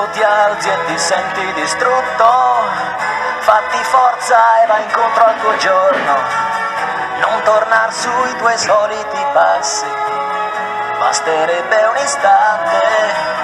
quando ti alzi e ti senti distrutto, fatti forza e vai incontro al tuo giorno, non tornar sui tuoi soliti passi, basterebbe un istante.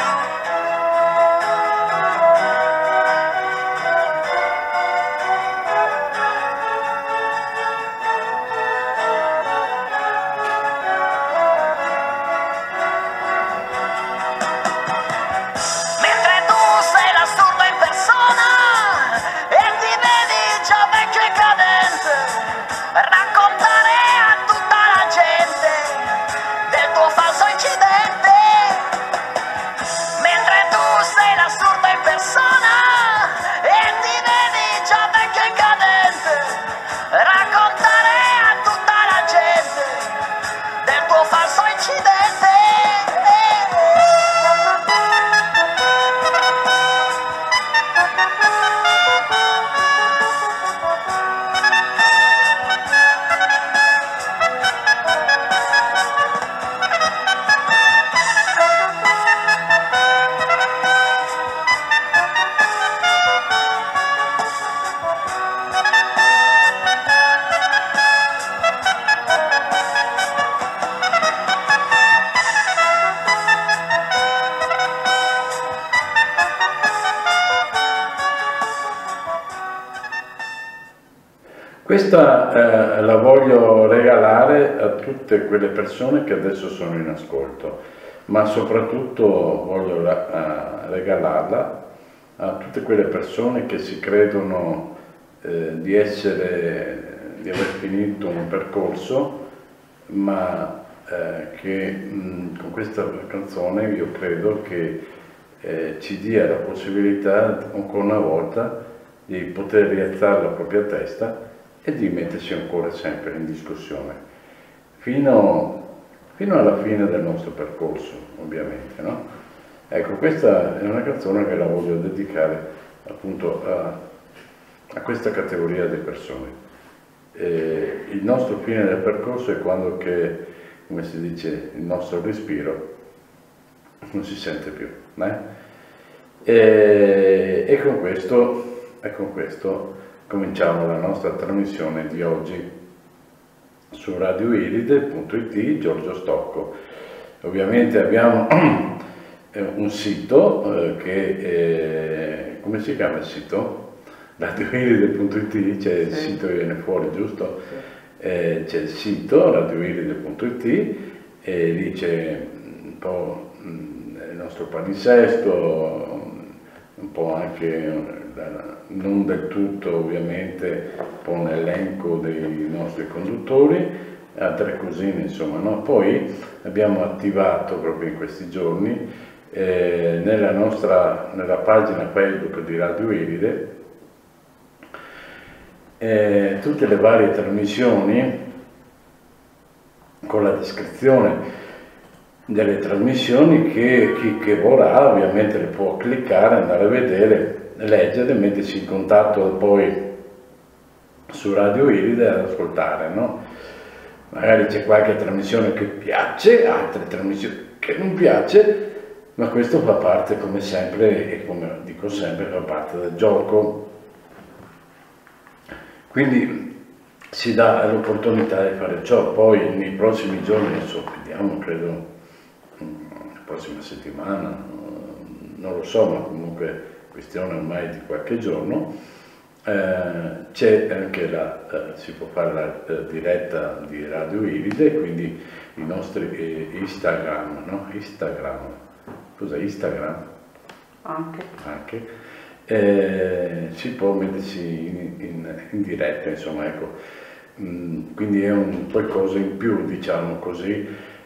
Questa la voglio regalare a tutte quelle persone che adesso sono in ascolto, ma soprattutto voglio regalarla a tutte quelle persone che si credono di aver finito un percorso, ma che con questa canzone io credo che ci dia la possibilità ancora una volta di poter rialzare la propria testa e di metterci ancora sempre in discussione, fino alla fine del nostro percorso, ovviamente, no? Ecco, questa è una canzone che la voglio dedicare appunto a questa categoria di persone. Il nostro fine del percorso è quando che, come si dice, il nostro respiro non si sente più, e con questo cominciamo la nostra trasmissione di oggi su radioiride.it, Giorgio Stocco. Ovviamente abbiamo un sito come si chiama il sito? radioiride.it, c'è il sito che viene fuori, giusto? C'è il sito radioiride.it e lì c'è un po' il nostro palinsesto, un po' anche, non del tutto ovviamente, un po' un elenco dei nostri conduttori, altre cosine insomma, no? Poi abbiamo attivato proprio in questi giorni nella pagina Facebook di Radio Iride tutte le varie trasmissioni con la descrizione delle trasmissioni che chi che vorrà ovviamente le può cliccare, andare a vedere, leggere, mettersi in contatto poi su Radio Iride ad ascoltare, no? Magari c'è qualche trasmissione che piace, altre trasmissioni che non piace, ma questo fa parte, come sempre, e come dico sempre, fa parte del gioco. Quindi si dà l'opportunità di fare ciò. Poi nei prossimi giorni, adesso vediamo, credo la prossima settimana, non lo so, ma comunque questione ormai di qualche giorno, c'è anche si può fare la diretta di Radio Iride, quindi i nostri Instagram, no? Cos'è Instagram? Anche. Si può mettersi in diretta, insomma, ecco. Quindi è un qualcosa in più, diciamo così,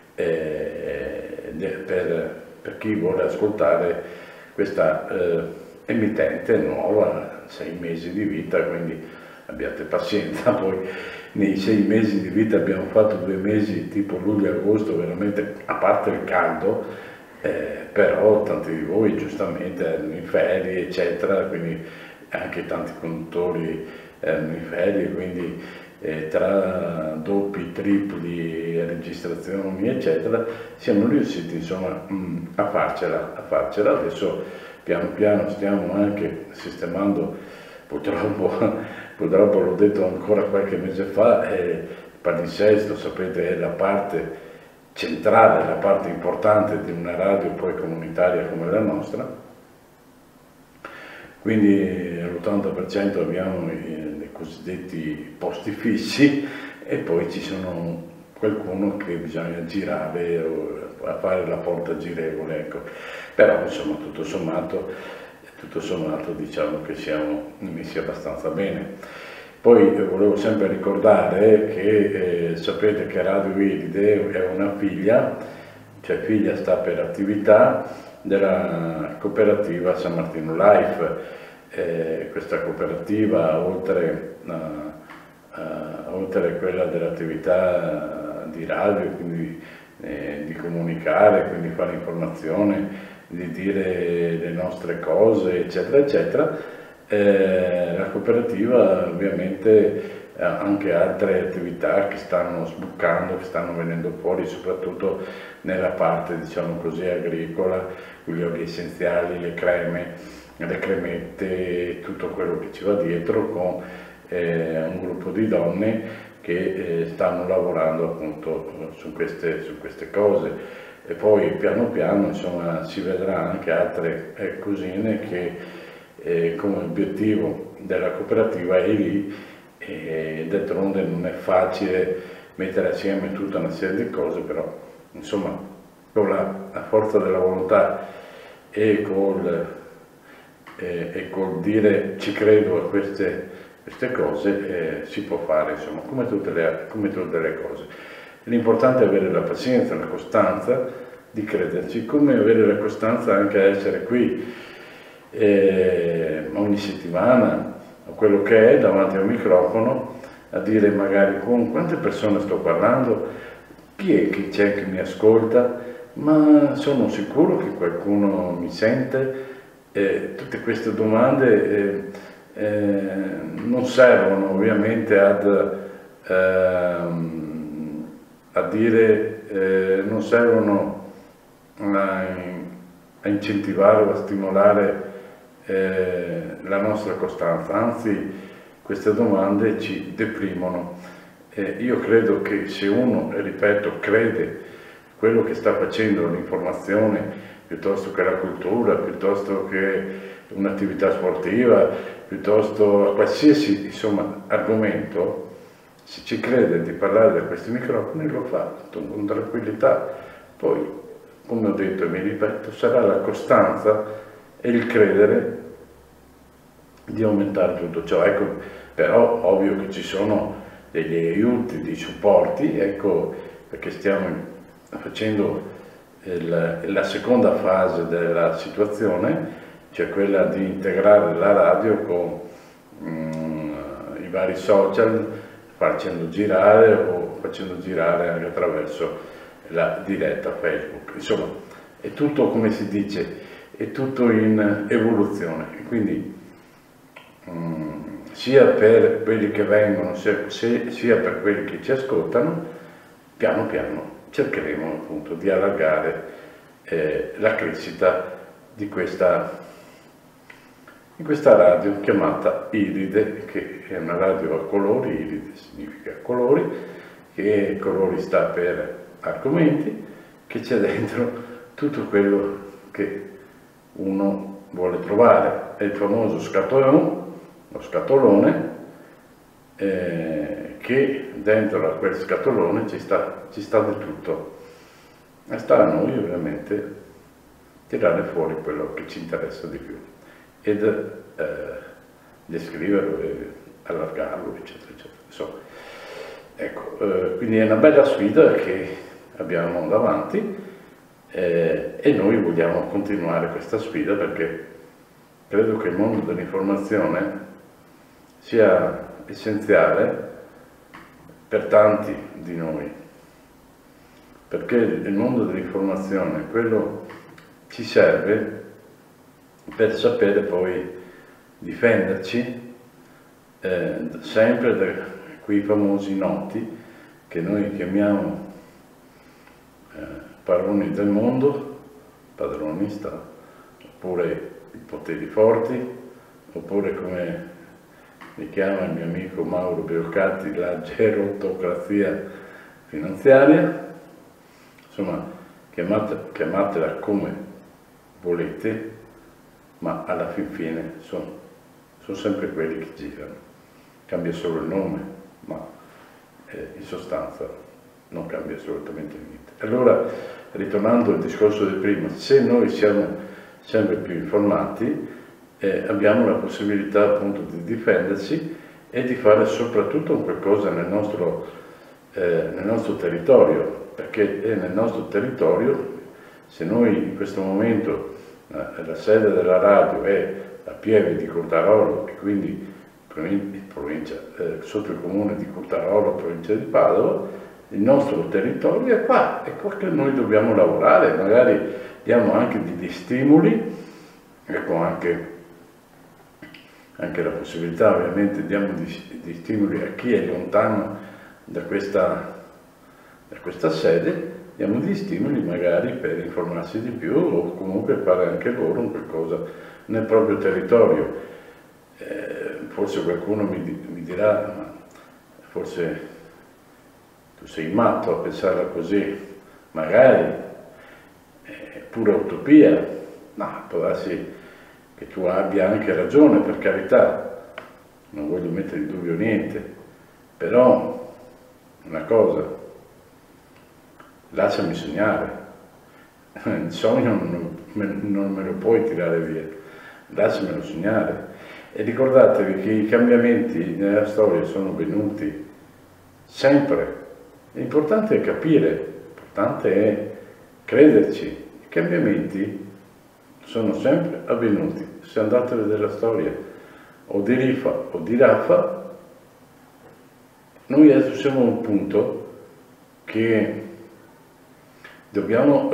per chi vuole ascoltare questa emittente nuova, 6 mesi di vita, quindi abbiate pazienza. Poi nei 6 mesi di vita abbiamo fatto 2 mesi tipo luglio e agosto, veramente, a parte il caldo, però tanti di voi giustamente erano in ferie, eccetera, quindi anche tanti conduttori erano in ferie, quindi tra doppi, tripli, registrazioni, eccetera, siamo riusciti insomma a farcela. Adesso piano piano stiamo anche sistemando, purtroppo l'ho detto ancora qualche mese fa, il palinsesto, sapete, è la parte centrale, la parte importante di una radio poi comunitaria come la nostra, quindi all'80% abbiamo i cosiddetti posti fissi e poi ci sono qualcuno che bisogna girare o a fare la porta girevole, ecco. Però insomma tutto sommato diciamo che siamo messi abbastanza bene. Poi volevo sempre ricordare che sapete che Radio Iride è una figlia, cioè figlia sta per attività, della cooperativa San Martino Life. Questa cooperativa, oltre quella dell'attività di radio, quindi di comunicare, quindi fare informazione, di dire le nostre cose, eccetera, eccetera, la cooperativa ovviamente ha anche altre attività che stanno sbuccando, che stanno venendo fuori, soprattutto nella parte, diciamo così, agricola, gli oli essenziali, le creme, le cremette, tutto quello che ci va dietro, con un gruppo di donne che stanno lavorando appunto su queste cose. E poi piano piano insomma si vedrà anche altre cosine che come obiettivo della cooperativa è lì, e d'altronde non è facile mettere assieme tutta una serie di cose, però insomma con la forza della volontà e col dire ci credo a queste cose si può fare, insomma, come tutte le cose. L'importante è avere la pazienza, la costanza di crederci, come avere la costanza anche a essere qui ogni settimana, o quello che è, davanti al microfono, a dire magari con quante persone sto parlando, chi è che c'è che mi ascolta, ma sono sicuro che qualcuno mi sente. Tutte queste domande non servono ovviamente a dire, non servono a incentivare o a stimolare la nostra costanza, anzi queste domande ci deprimono. Io credo che se uno, ripeto, crede quello che sta facendo l'informazione, piuttosto che la cultura, piuttosto che un'attività sportiva, piuttosto a qualsiasi insomma, argomento, se ci crede di parlare da questi microfoni lo fa con tranquillità. Poi, come ho detto e mi ripeto, sarà la costanza e il credere di aumentare tutto ciò. Ecco, però ovvio che ci sono degli aiuti, dei supporti, ecco, perché stiamo facendo la seconda fase della situazione, cioè quella di integrare la radio con i vari social, facendo girare o facendo girare anche attraverso la diretta Facebook. Insomma, è tutto, come si dice, è tutto in evoluzione, quindi sia per quelli che vengono sia per quelli che ci ascoltano, piano piano cercheremo appunto di allargare la crescita di questa radio chiamata Iride, che è una radio a colori. Iride significa colori, che colori sta per argomenti, che c'è dentro tutto quello che uno vuole trovare. È il famoso scatolone, lo scatolone, che dentro a quel scatolone ci sta di tutto, e sta a noi ovviamente tirare fuori quello che ci interessa di più ed descriverlo e allargarlo, eccetera, eccetera. Insomma, ecco, quindi è una bella sfida che abbiamo davanti e noi vogliamo continuare questa sfida, perché credo che il mondo dell'informazione sia essenziale per tanti di noi, perché il mondo dell'informazione, quello ci serve per sapere poi difenderci sempre da quei famosi noti che noi chiamiamo padroni del mondo, oppure i poteri forti, oppure come mi chiama il mio amico Mauro Beocatti, la gerontocrazia finanziaria. Insomma, chiamatela come volete, ma alla fin fine sono sempre quelli che girano. Cambia solo il nome, ma in sostanza non cambia assolutamente niente. Allora, ritornando al discorso di prima, se noi siamo sempre più informati, abbiamo la possibilità appunto di difenderci e di fare soprattutto qualcosa nel nostro territorio, perché è nel nostro territorio. Se noi in questo momento la sede della radio è a Pieve di Cortarolo e quindi sotto il comune di Cortarolo, provincia di Padova, il nostro territorio è qua che noi dobbiamo lavorare, magari diamo anche degli stimoli, ecco anche la possibilità, ovviamente diamo di stimoli a chi è lontano da questa sede, diamo degli stimoli magari per informarsi di più o comunque fare anche loro un qualcosa nel proprio territorio. Forse qualcuno mi dirà, ma forse tu sei matto a pensarla così, magari è pura utopia, no, può darsi che tu abbia anche ragione, per carità, non voglio mettere in dubbio niente, però una cosa, lasciami sognare, il sogno non me lo puoi tirare via, lasciamelo sognare. E ricordatevi che i cambiamenti nella storia sono venuti sempre. L'importante è capire, l'importante è crederci. I cambiamenti sono sempre avvenuti. Se andate a vedere la storia o di Rifa o di Raffa, noi adesso siamo a un punto che dobbiamo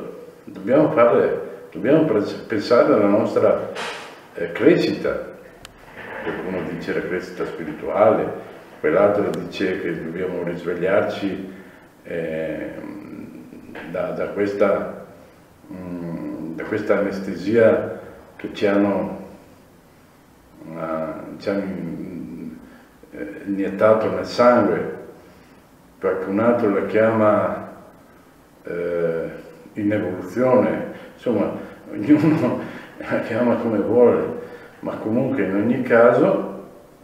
pensare alla nostra crescita. Qualcuno dice la crescita spirituale, quell'altro dice che dobbiamo risvegliarci da questa anestesia che ci hanno iniettato nel sangue. Qualcun altro la chiama in evoluzione, insomma ognuno la chiama come vuole. Ma comunque in ogni caso,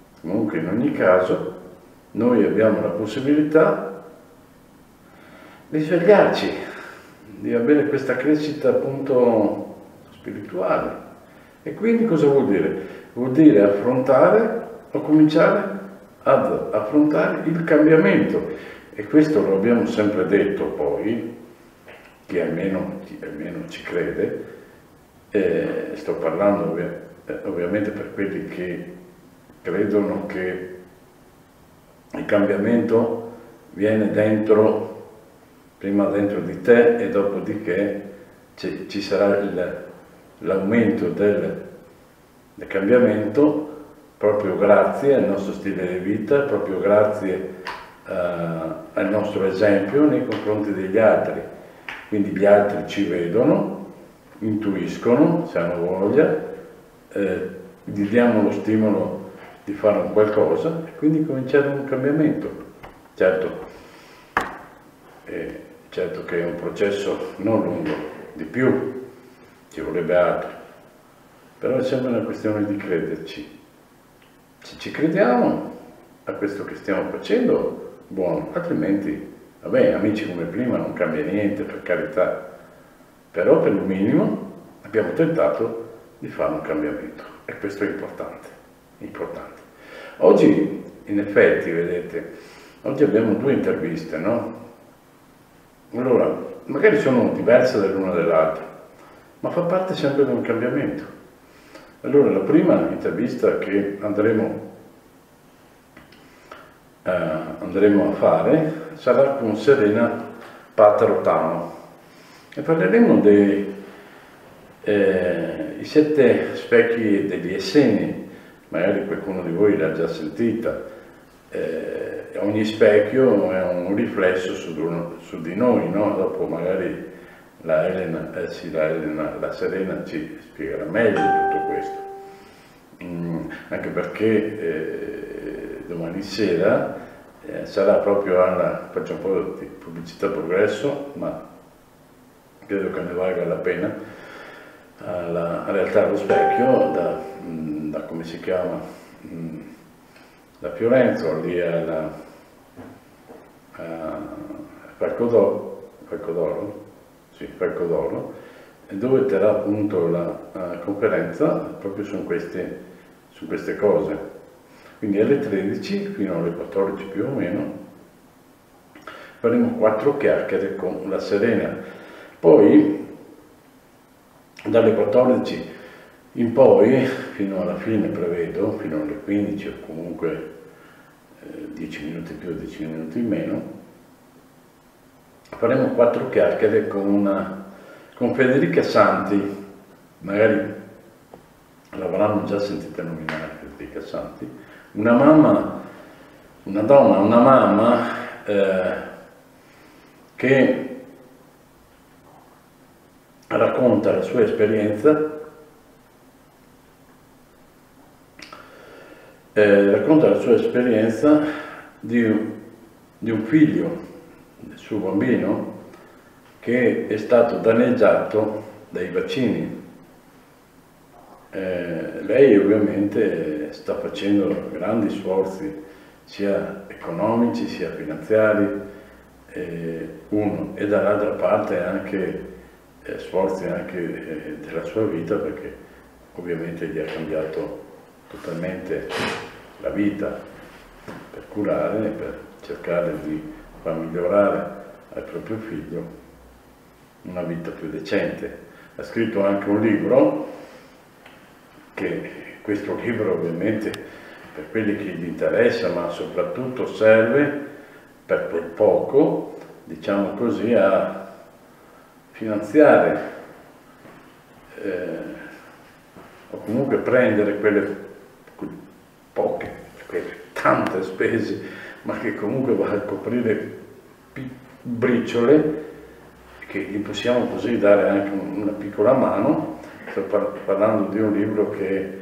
noi abbiamo la possibilità di svegliarci, di avere questa crescita appunto spirituale. E quindi cosa vuol dire? Vuol dire affrontare o cominciare ad affrontare il cambiamento. E questo lo abbiamo sempre detto poi, chi almeno ci crede, sto parlando ovviamente per quelli che credono che il cambiamento viene prima dentro di te e dopodiché ci sarà l'aumento del cambiamento proprio grazie al nostro stile di vita, proprio grazie al nostro esempio nei confronti degli altri. Quindi gli altri ci vedono, intuiscono, se hanno voglia, gli diamo lo stimolo di fare un qualcosa e quindi cominciare un cambiamento. Certo che è un processo non lungo, di più, ci vorrebbe altro, però è sempre una questione di crederci. Se ci crediamo a questo che stiamo facendo, buono, altrimenti, vabbè, amici come prima non cambia niente, per carità, però per il minimo abbiamo tentato di fare un cambiamento e questo è importante. Oggi, in effetti, vedete, oggi abbiamo 2 interviste, no? Allora, magari sono diverse dell'una dall'altra, ma fa parte sempre di un cambiamento. Allora, la prima intervista che andremo a fare sarà con Serena Patarotano e parleremo dei 7 specchi degli Esseni. Magari qualcuno di voi l'ha già sentita. Ogni specchio è un riflesso su di noi, no? Dopo magari la Serena ci spiegherà meglio tutto questo, anche perché domani sera sarà proprio faccio un po' di pubblicità Progresso, ma credo che ne valga la pena, alla realtà allo specchio, da come si chiama, da Fiorenzo, lì a Falcodoro, dove terrà appunto la conferenza proprio su queste cose. Quindi alle 13 fino alle 14 più o meno faremo 4 chiacchiere con la Serena. Poi dalle 14 in poi, fino alla fine prevedo, fino alle 15 o comunque 10 minuti più, 10 minuti in meno, faremo 4 chiacchiere con Federica Santi. Magari l'avranno già sentita nominare, Federica Santi, una mamma che racconta la sua esperienza, di un figlio, del suo bambino, che è stato danneggiato dai vaccini. Lei ovviamente sta facendo grandi sforzi sia economici sia finanziari, e dall'altra parte anche sforzi anche della sua vita, perché ovviamente gli ha cambiato totalmente la vita per curare, per cercare di far migliorare al proprio figlio una vita più decente. Ha scritto anche un libro, che questo libro ovviamente per quelli che gli interessa, ma soprattutto serve per quel poco, diciamo così, a finanziare o comunque prendere quelle tante spese, ma che comunque va a coprire briciole, che gli possiamo così dare anche una piccola mano. Sto parlando di un libro che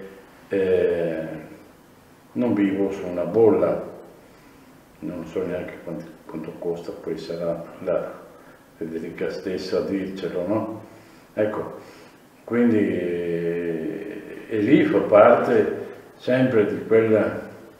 Non vivo su una bolla, non so neanche quanto costa, poi sarà la Federica stessa a dircelo, no? Ecco, quindi e lì fa parte sempre di quella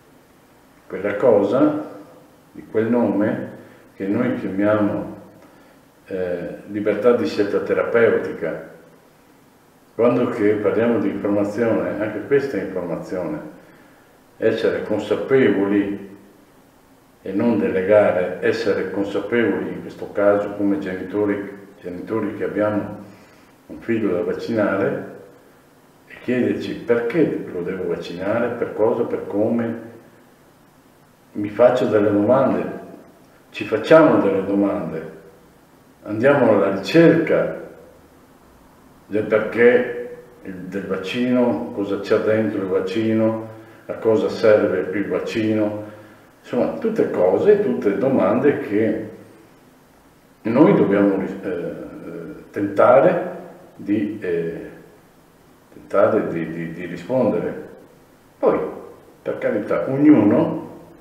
cosa, di quel nome che noi chiamiamo libertà di scelta terapeutica. Quando che parliamo di informazione, anche questa è informazione, essere consapevoli e non delegare, essere consapevoli in questo caso come genitori che abbiamo un figlio da vaccinare, e chiederci perché lo devo vaccinare, per cosa, per come. Mi faccio delle domande, ci facciamo delle domande, andiamo alla ricerca del perché del vaccino, cosa c'è dentro il vaccino, a cosa serve il vaccino, insomma tutte cose, tutte domande che noi dobbiamo tentare di rispondere. Poi, per carità, ognuno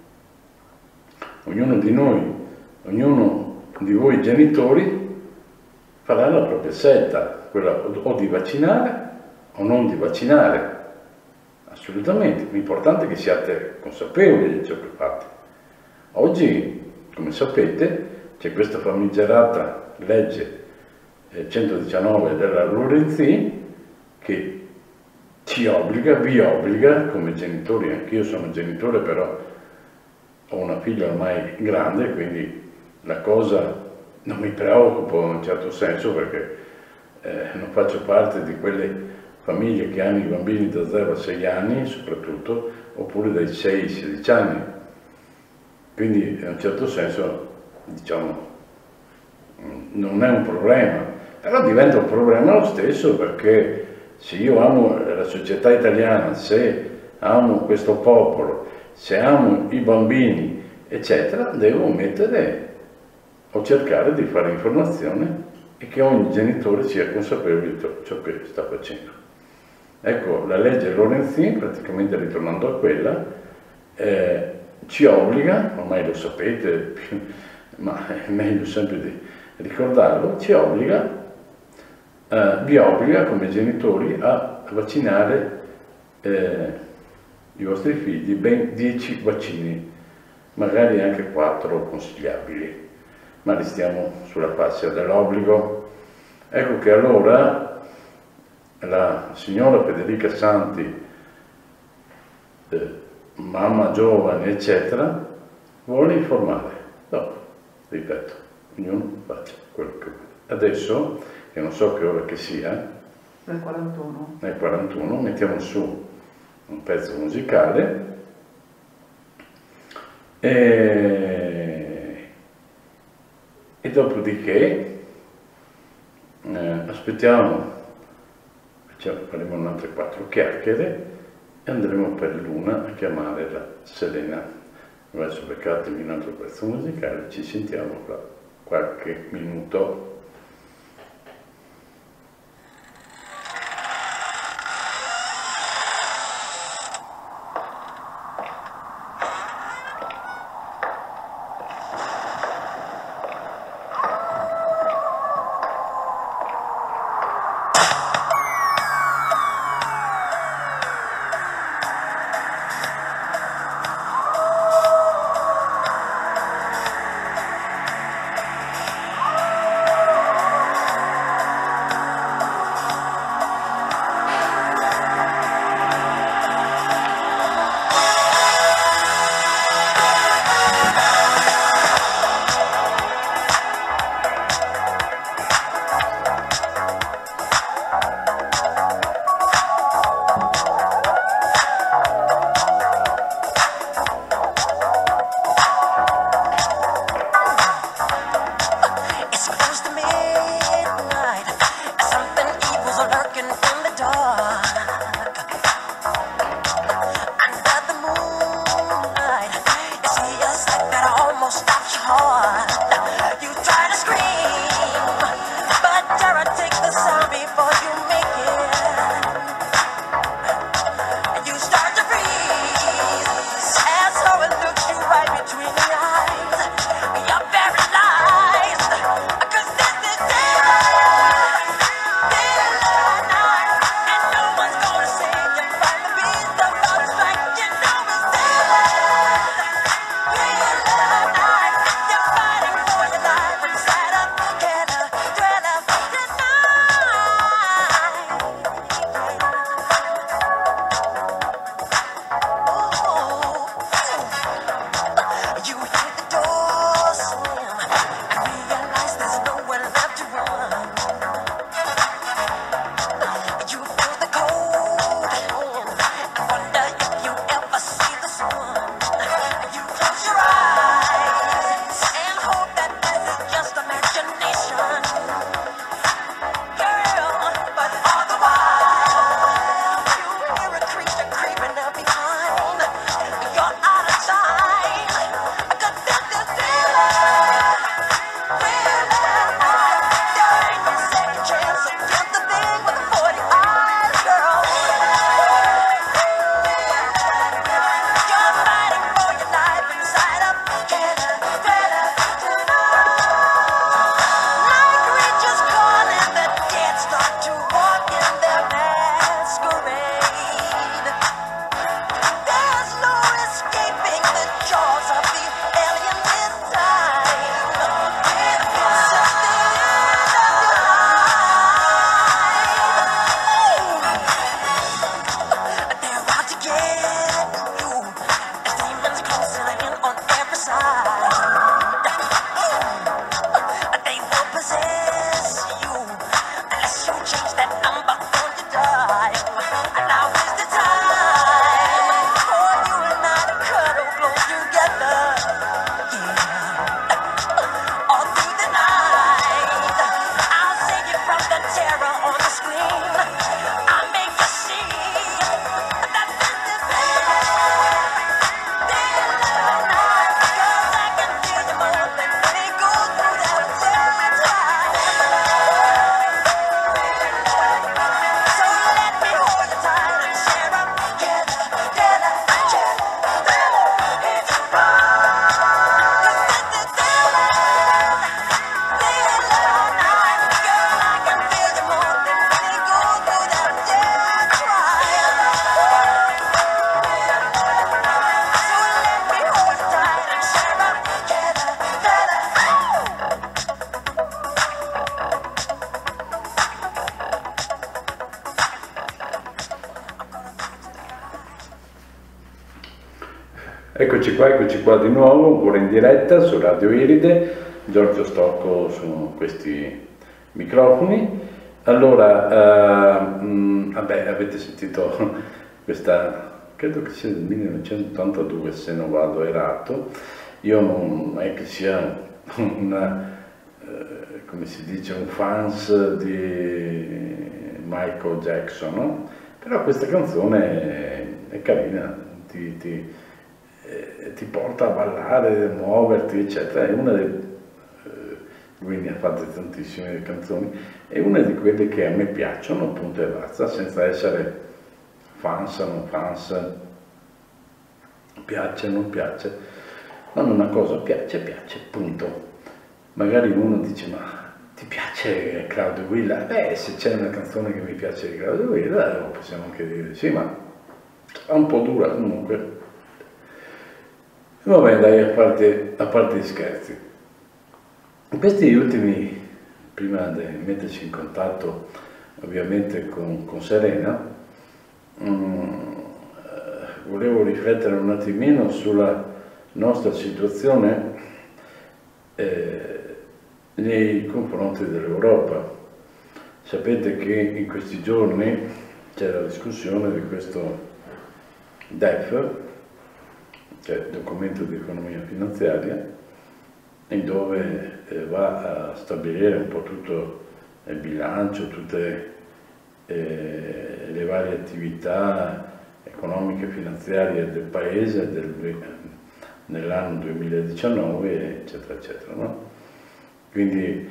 di noi, ognuno di voi genitori farà la propria scelta, quella o di vaccinare o non di vaccinare, assolutamente. L'importante è che siate consapevoli di ciò che fate. Oggi, come sapete, c'è questa famigerata legge 119 della Lorenzin che vi obbliga come genitori, anch'io sono genitore, però ho una figlia ormai grande, quindi la cosa non mi preoccupa in un certo senso, perché non faccio parte di quelle famiglie che hanno i bambini da 0 a 6 anni soprattutto, oppure dai 6 ai 16 anni. Quindi in un certo senso, diciamo, non è un problema, però diventa un problema lo stesso, perché se io amo la società italiana, se amo questo popolo, se amo i bambini, eccetera, devo mettere o cercare di fare informazione e che ogni genitore sia consapevole di ciò che sta facendo. Ecco, la legge Lorenzin, praticamente ritornando a quella, ci obbliga, ormai lo sapete, ma è meglio sempre di ricordarlo, vi obbliga come genitori a vaccinare i vostri figli ben 10 vaccini, magari anche 4 consigliabili, ma restiamo sulla fascia dell'obbligo. Ecco che allora la signora Federica Santi, mamma giovane, eccetera, vuole informare. Dopo, ripeto, ognuno faccia quello che vuole. Adesso, che non so che ora che sia, nel 41. Nel 41 mettiamo su un pezzo musicale e dopodiché aspettiamo, faremo un'altra 4 chiacchiere e andremo per l'una a chiamare la Selena. Adesso beccatemi un altro pezzo musicale, ci sentiamo fra qualche minuto. Eccoci qua di nuovo, ancora in diretta su Radio Iride, Giorgio Stocco su questi microfoni. Allora, vabbè, avete sentito questa, credo che sia del 1982 se non vado errato. Io non è che sia come si dice, un fans di Michael Jackson, no? Però questa canzone è carina, ti porta a ballare, a muoverti, eccetera. È una delle, lui ne ha fatte tantissime canzoni, è una di quelle che a me piacciono, punto e basta, senza essere fans, non fans, piace, non piace. Quando una cosa piace, piace, punto. Magari uno dice, ma ti piace Claudio Villa? Beh, se c'è una canzone che mi piace di Claudio Villa, possiamo anche dire sì, ma è un po' dura comunque. Vabbè, dai, a parte gli scherzi. In questi ultimi, prima di metterci in contatto ovviamente con Serena, volevo riflettere un attimino sulla nostra situazione nei confronti dell'Europa. Sapete che in questi giorni c'è la discussione di questo DEF, cioè Documento di Economia Finanziaria, in dove va a stabilire un po' tutto il bilancio, tutte le varie attività economiche e finanziarie del Paese nell'anno 2019, eccetera, eccetera, no? Quindi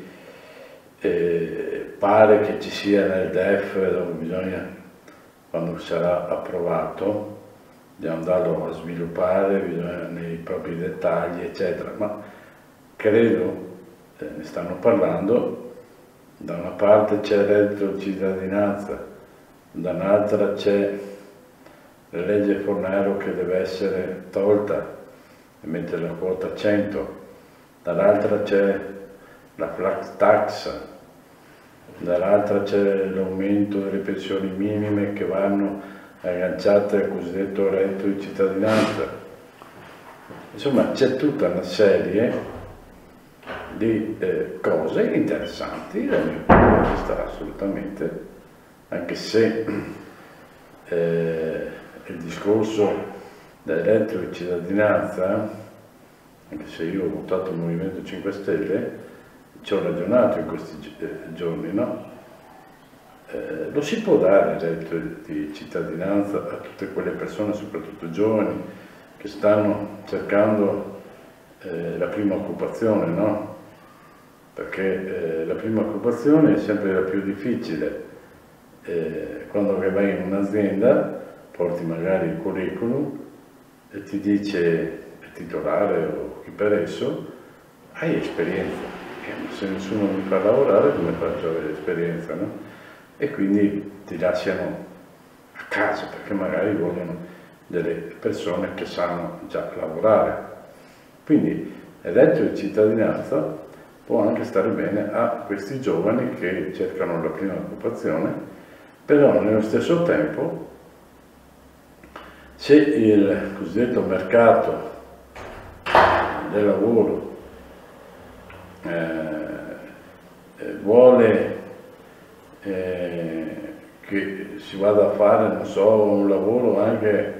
pare che ci sia nel DEF, dove bisogna, quando sarà approvato, di andarlo a sviluppare, bisogna nei propri dettagli, eccetera, ma credo, ne stanno parlando, da una parte c'è il reddito di cittadinanza, da un'altra c'è la legge Fornero che deve essere tolta e mettere la quota 100, dall'altra c'è la flat tax, dall'altra c'è l'aumento delle pensioni minime che vanno agganciate al cosiddetto reddito di cittadinanza. Insomma, c'è tutta una serie di cose interessanti dal mio punto di vista, assolutamente, anche se il discorso del reddito di cittadinanza, anche se io ho votato il Movimento 5 Stelle, ci ho ragionato in questi giorni, no? Lo si può dare il reddito di cittadinanza a tutte quelle persone, soprattutto giovani, che stanno cercando la prima occupazione, no? Perché la prima occupazione è sempre la più difficile. Quando vai in un'azienda, porti magari il curriculum e ti dice il titolare o chi per esso, hai esperienza. Ma se nessuno mi fa lavorare, come faccio ad avere esperienza, no? E quindi ti lasciano a casa perché magari vogliono delle persone che sanno già lavorare. Quindi il reddito di cittadinanza può anche stare bene a questi giovani che cercano la prima occupazione, però nello stesso tempo, se il cosiddetto mercato del lavoro vuole che si vada a fare, non so, un lavoro anche,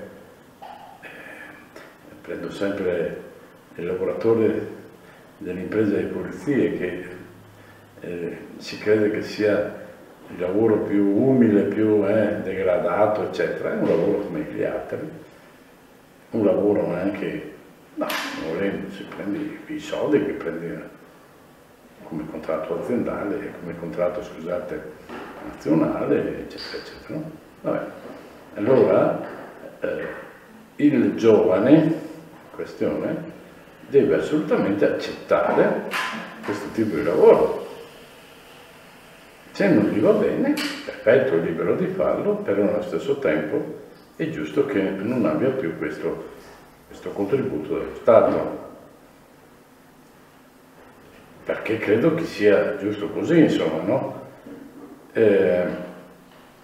prendo sempre il lavoratore dell'impresa di pulizie, che si crede che sia il lavoro più umile, più degradato, eccetera, è un lavoro come gli altri, un lavoro anche, no, volendo, si prende i soldi che prendi come contratto aziendale, come contratto, scusate, nazionale, eccetera, eccetera. No? Vabbè. Allora, il giovane in questione deve assolutamente accettare questo tipo di lavoro. Se non gli va bene, perfetto, è libero di farlo, però allo stesso tempo è giusto che non abbia più questo contributo dello Stato. Perché credo che sia giusto così, insomma, no?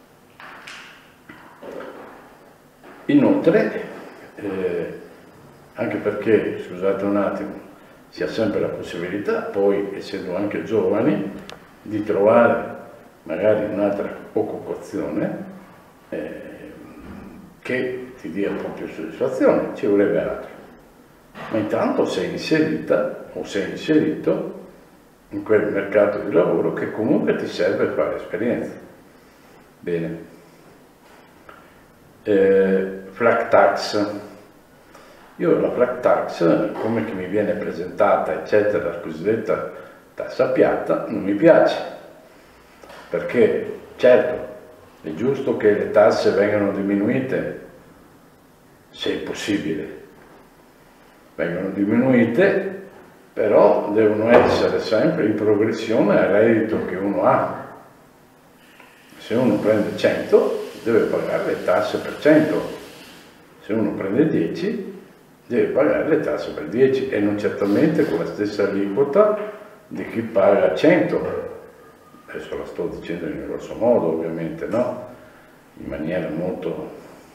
Inoltre, anche perché, scusate un attimo, si ha sempre la possibilità, poi essendo anche giovani, di trovare magari un'altra occupazione che ti dia proprio soddisfazione, ci vorrebbe altro. Ma intanto sei inserita o sei inserito in quel mercato di lavoro che comunque ti serve per fare esperienza. Bene. Flat tax. Io la flat tax, come che mi viene presentata, eccetera, la cosiddetta tassa piatta, non mi piace. Perché, certo, è giusto che le tasse vengano diminuite, se è possibile. Vengono diminuite, però devono essere sempre in progressione al reddito che uno ha. Se uno prende 100, deve pagare le tasse per 100. Se uno prende 10, deve pagare le tasse per 10 e non certamente con la stessa aliquota di chi paga 100. Adesso la sto dicendo in grosso modo, ovviamente, no? In maniera molto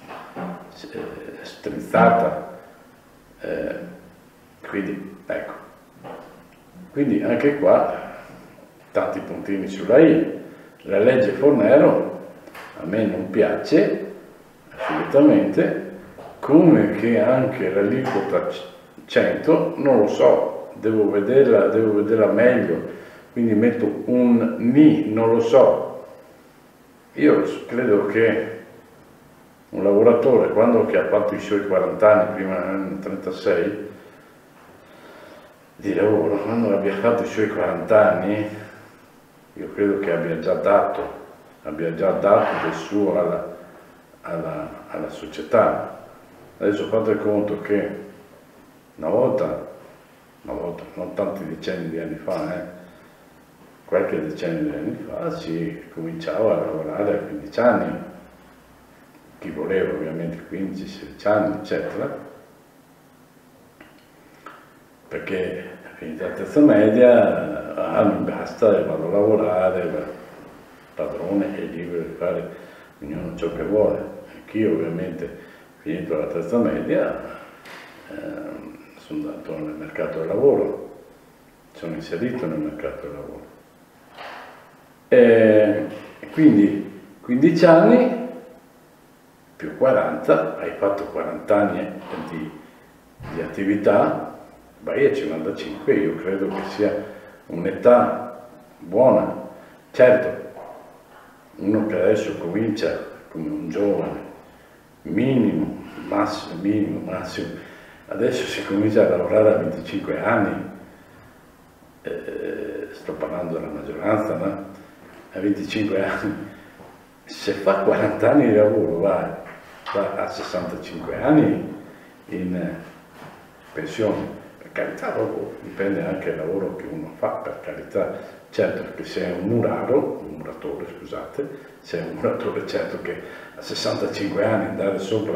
strizzata. Quindi, ecco. Quindi anche qua, tanti puntini sulla I. La legge Fornero a me non piace, assolutamente, come che anche l'aliquota 100, non lo so, devo vederla meglio, quindi metto un ni, non lo so. Io credo che un lavoratore, quando che ha fatto i suoi 40 anni, prima del 36, di lavoro, quando abbia fatto i suoi 40 anni, io credo che abbia già dato del suo alla società. Adesso fate conto che una volta, non tanti decenni di anni fa, qualche decennio di anni fa, si cominciava a lavorare a 15 anni, chi voleva ovviamente 15-16 anni, eccetera, perché finita la terza media, mi basta e vado a lavorare, padrone è libero di fare ognuno ciò che vuole. Anch'io ovviamente, finito la terza media, sono andato nel mercato del lavoro, sono inserito nel mercato del lavoro. E quindi 15 anni più 40, hai fatto 40 anni di attività, vai a 55, io credo che sia un'età buona. Certo, uno che adesso comincia come un giovane, massimo, adesso si comincia a lavorare a 25 anni, sto parlando della maggioranza, no? A 25 anni, se fa 40 anni di lavoro va a 65 anni in pensione. Per carità, dopo dipende anche dal lavoro che uno fa, per carità. Certo che se è un muratore, scusate, se è un muratore, certo che a 65 anni andare sopra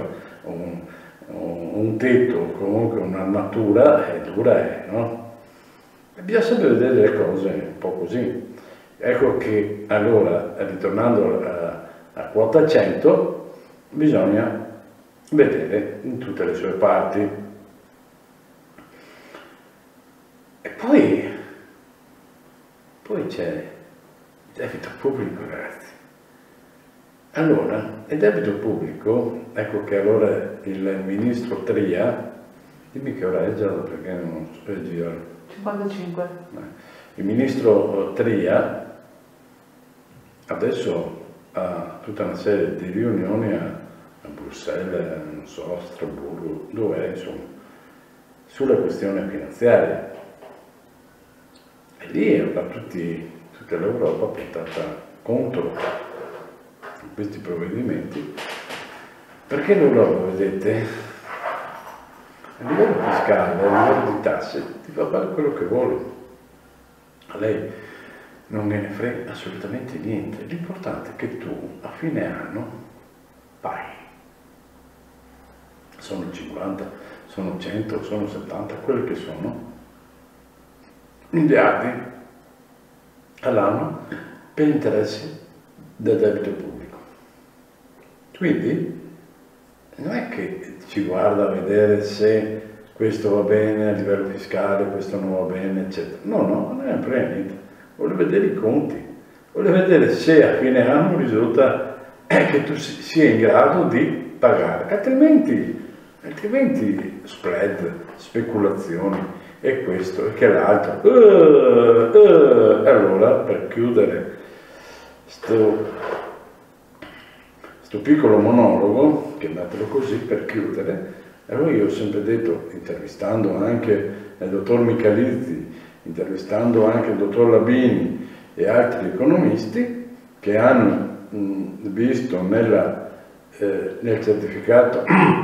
un tetto o comunque un'armatura è dura, no? E bisogna sempre vedere le cose un po' così. Ecco che allora, ritornando a quota 100, bisogna vedere in tutte le sue parti. E poi c'è il debito pubblico, ragazzi. Allora, il debito pubblico, ecco che allora il ministro Tria, dimmi che ora è già, perché non so girare. 55. Il ministro Tria adesso ha tutta una serie di riunioni a Bruxelles, non so, a Strasburgo, dov'è, insomma, sulla questione finanziaria. E lì avrà tutta l'Europa puntata contro questi provvedimenti, perché l'Europa, vedete, a livello fiscale, a livello di tasse, ti fa fare quello che vuole. A lei non gliene frega assolutamente niente. L'importante è che tu a fine anno paghi. Sono 50, sono 100, sono 70, quelli che sono miliardi all'anno per interessi del debito pubblico. Quindi non è che ci guarda a vedere se questo va bene a livello fiscale, questo non va bene, eccetera. No, non è frega niente. Voglio vedere i conti, voglio vedere se a fine anno risulta che tu sia in grado di pagare, altrimenti spread, speculazioni, e questo e che l'altro. Allora, per chiudere sto piccolo monologo, chiamatelo così, per chiudere, allora io ho sempre detto, intervistando anche il dottor Michalizzi, intervistando anche il dottor Labini e altri economisti che hanno visto nel certificato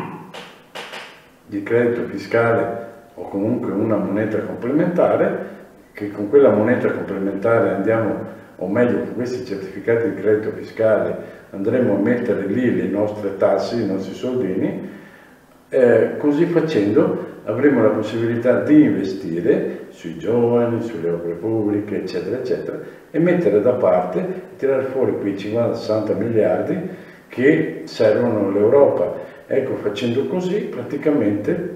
di credito fiscale o comunque una moneta complementare, che con quella moneta complementare andiamo, o meglio con questi certificati di credito fiscale andremo a mettere lì le nostre tasse, i nostri soldini, così facendo avremo la possibilità di investire sui giovani, sulle opere pubbliche, eccetera, eccetera, e mettere da parte e tirare fuori quei 50-60 miliardi che servono all'Europa. Ecco, facendo così praticamente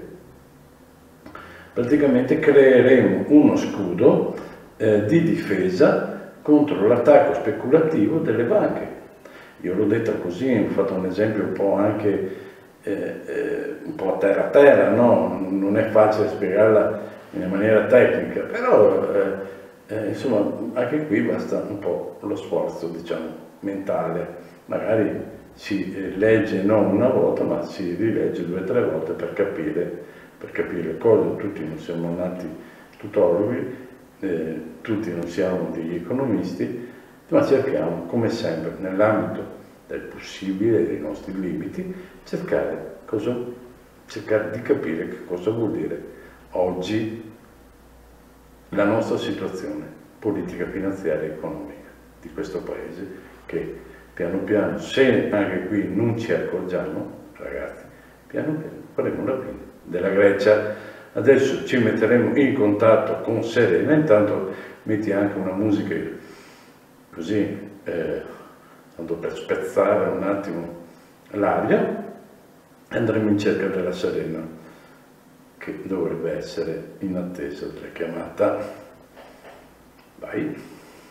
creeremo uno scudo di difesa contro l'attacco speculativo delle banche. Io l'ho detta così, ho fatto un esempio un po' anche un po' a terra, no? Non è facile spiegarla in maniera tecnica, però insomma anche qui basta un po' lo sforzo, diciamo, mentale. Magari si legge non una volta, ma si rilegge 2 o 3 volte per capire le cose. Tutti non siamo nati tutologi, tutti non siamo degli economisti, ma cerchiamo, come sempre, nell'ambito del possibile, dei nostri limiti, cercare di capire che cosa vuol dire oggi la nostra situazione politica, finanziaria e economica di questo Paese, che piano piano, se anche qui non ci accorgiamo, ragazzi, piano piano faremo la fine della Grecia. Adesso ci metteremo in contatto con Serena, intanto metti anche una musica così, tanto per spezzare un attimo l'aria, e andremo in cerca della Serena, che dovrebbe essere in attesa della chiamata. Vai.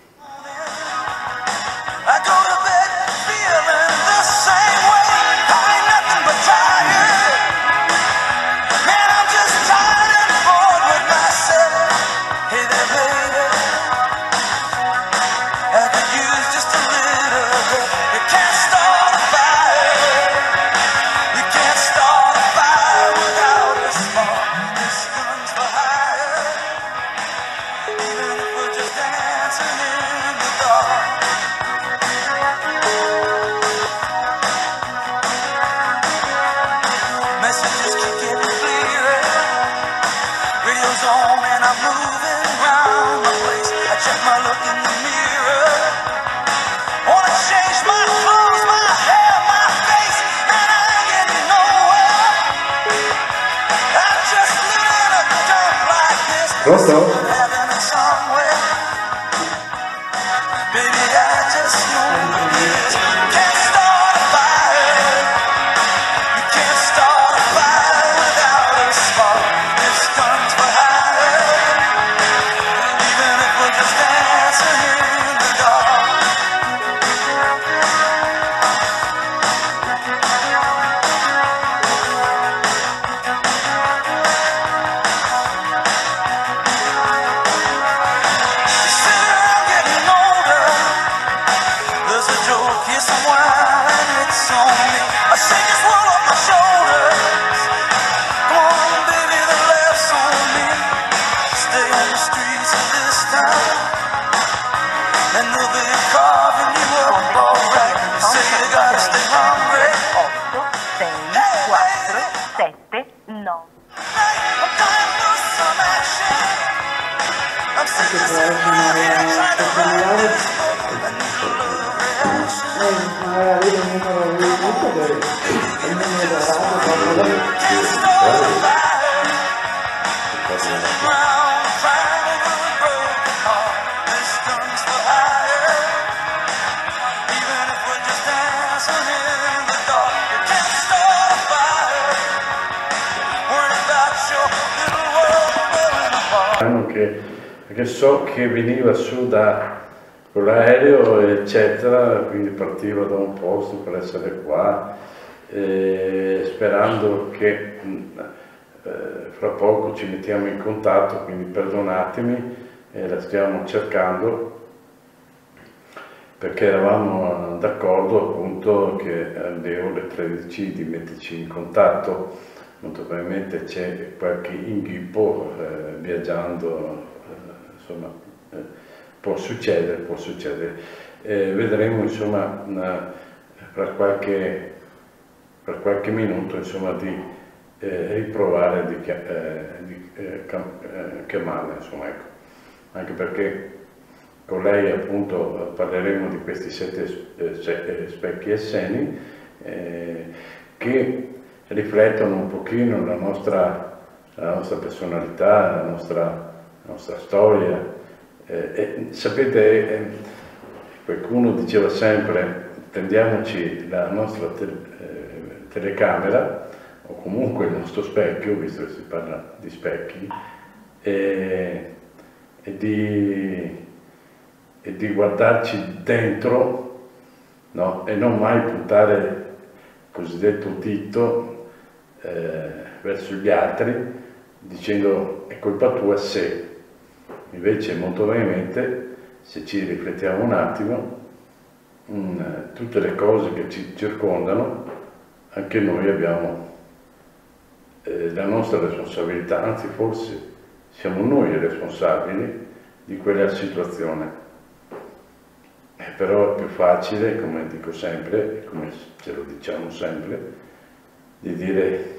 Pronto? perché so che veniva su con l'aereo, eccetera, quindi partiva da un posto per essere qua, sperando che fra poco ci mettiamo in contatto, quindi perdonatemi, la stiamo cercando, perché eravamo d'accordo appunto che alle ore 13 di metterci in contatto. Molto probabilmente c'è qualche inghippo viaggiando, insomma, può succedere. Vedremo insomma per qualche minuto insomma di riprovare di chiamarla, insomma, ecco. Anche perché con lei appunto parleremo di questi 7 specchi esseni che riflettono un pochino la nostra personalità, la nostra storia. Sapete, qualcuno diceva sempre, tendiamoci la nostra telecamera, o comunque il nostro specchio, visto che si parla di specchi, e di guardarci dentro, no? E non mai puntare il cosiddetto dito verso gli altri dicendo è colpa tua se. Invece molto probabilmente, se ci riflettiamo un attimo, tutte le cose che ci circondano, anche noi abbiamo la nostra responsabilità, anzi forse siamo noi i responsabili di quella situazione. Però è più facile, come dico sempre, come ce lo diciamo sempre, di dire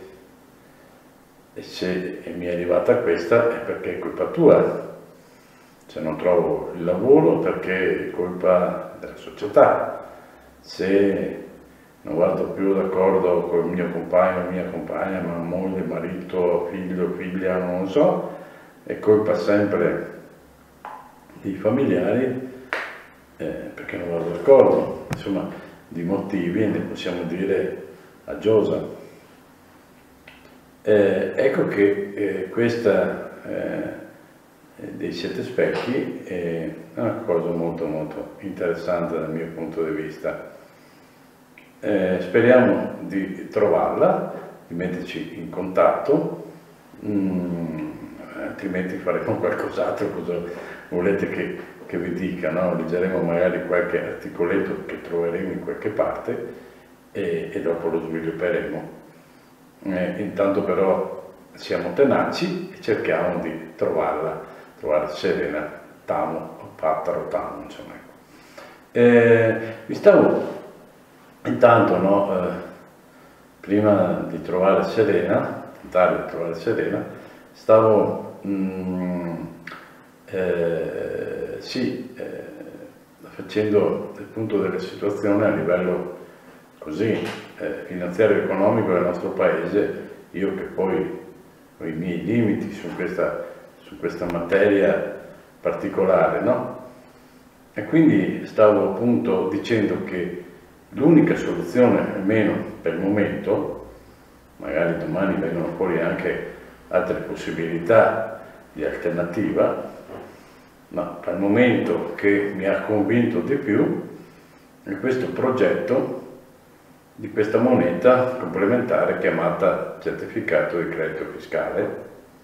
se mi è arrivata questa è perché è colpa tua, se non trovo il lavoro perché è colpa della società, se non vado più d'accordo con il mio compagno, mia compagna, ma moglie, marito, figlio, figlia, non lo so, è colpa sempre dei familiari, perché non vado d'accordo, insomma, di motivi ne possiamo dire a Giosa. Ecco che questa dei 7 specchi è una cosa molto molto interessante dal mio punto di vista. Speriamo di trovarla, di metterci in contatto, altrimenti faremo qualcos'altro. Cosa volete che vi dica, no? Leggeremo magari qualche articoletto che troveremo in qualche parte e dopo lo svilupperemo. Intanto però siamo tenaci e cerchiamo di trovare Serena Tamo o Pattaro Tamo, insomma. Vi stavo intanto, no, prima di trovare Serena, stavo facendo il punto della situazione a livello così finanziario e economico del nostro paese. Io che poi ho i miei limiti su questa materia particolare, no? E quindi stavo appunto dicendo che l'unica soluzione, almeno per il momento, magari domani vengono fuori anche altre possibilità di alternativa, ma al momento che mi ha convinto di più è questo progetto di questa moneta complementare chiamata certificato di credito fiscale,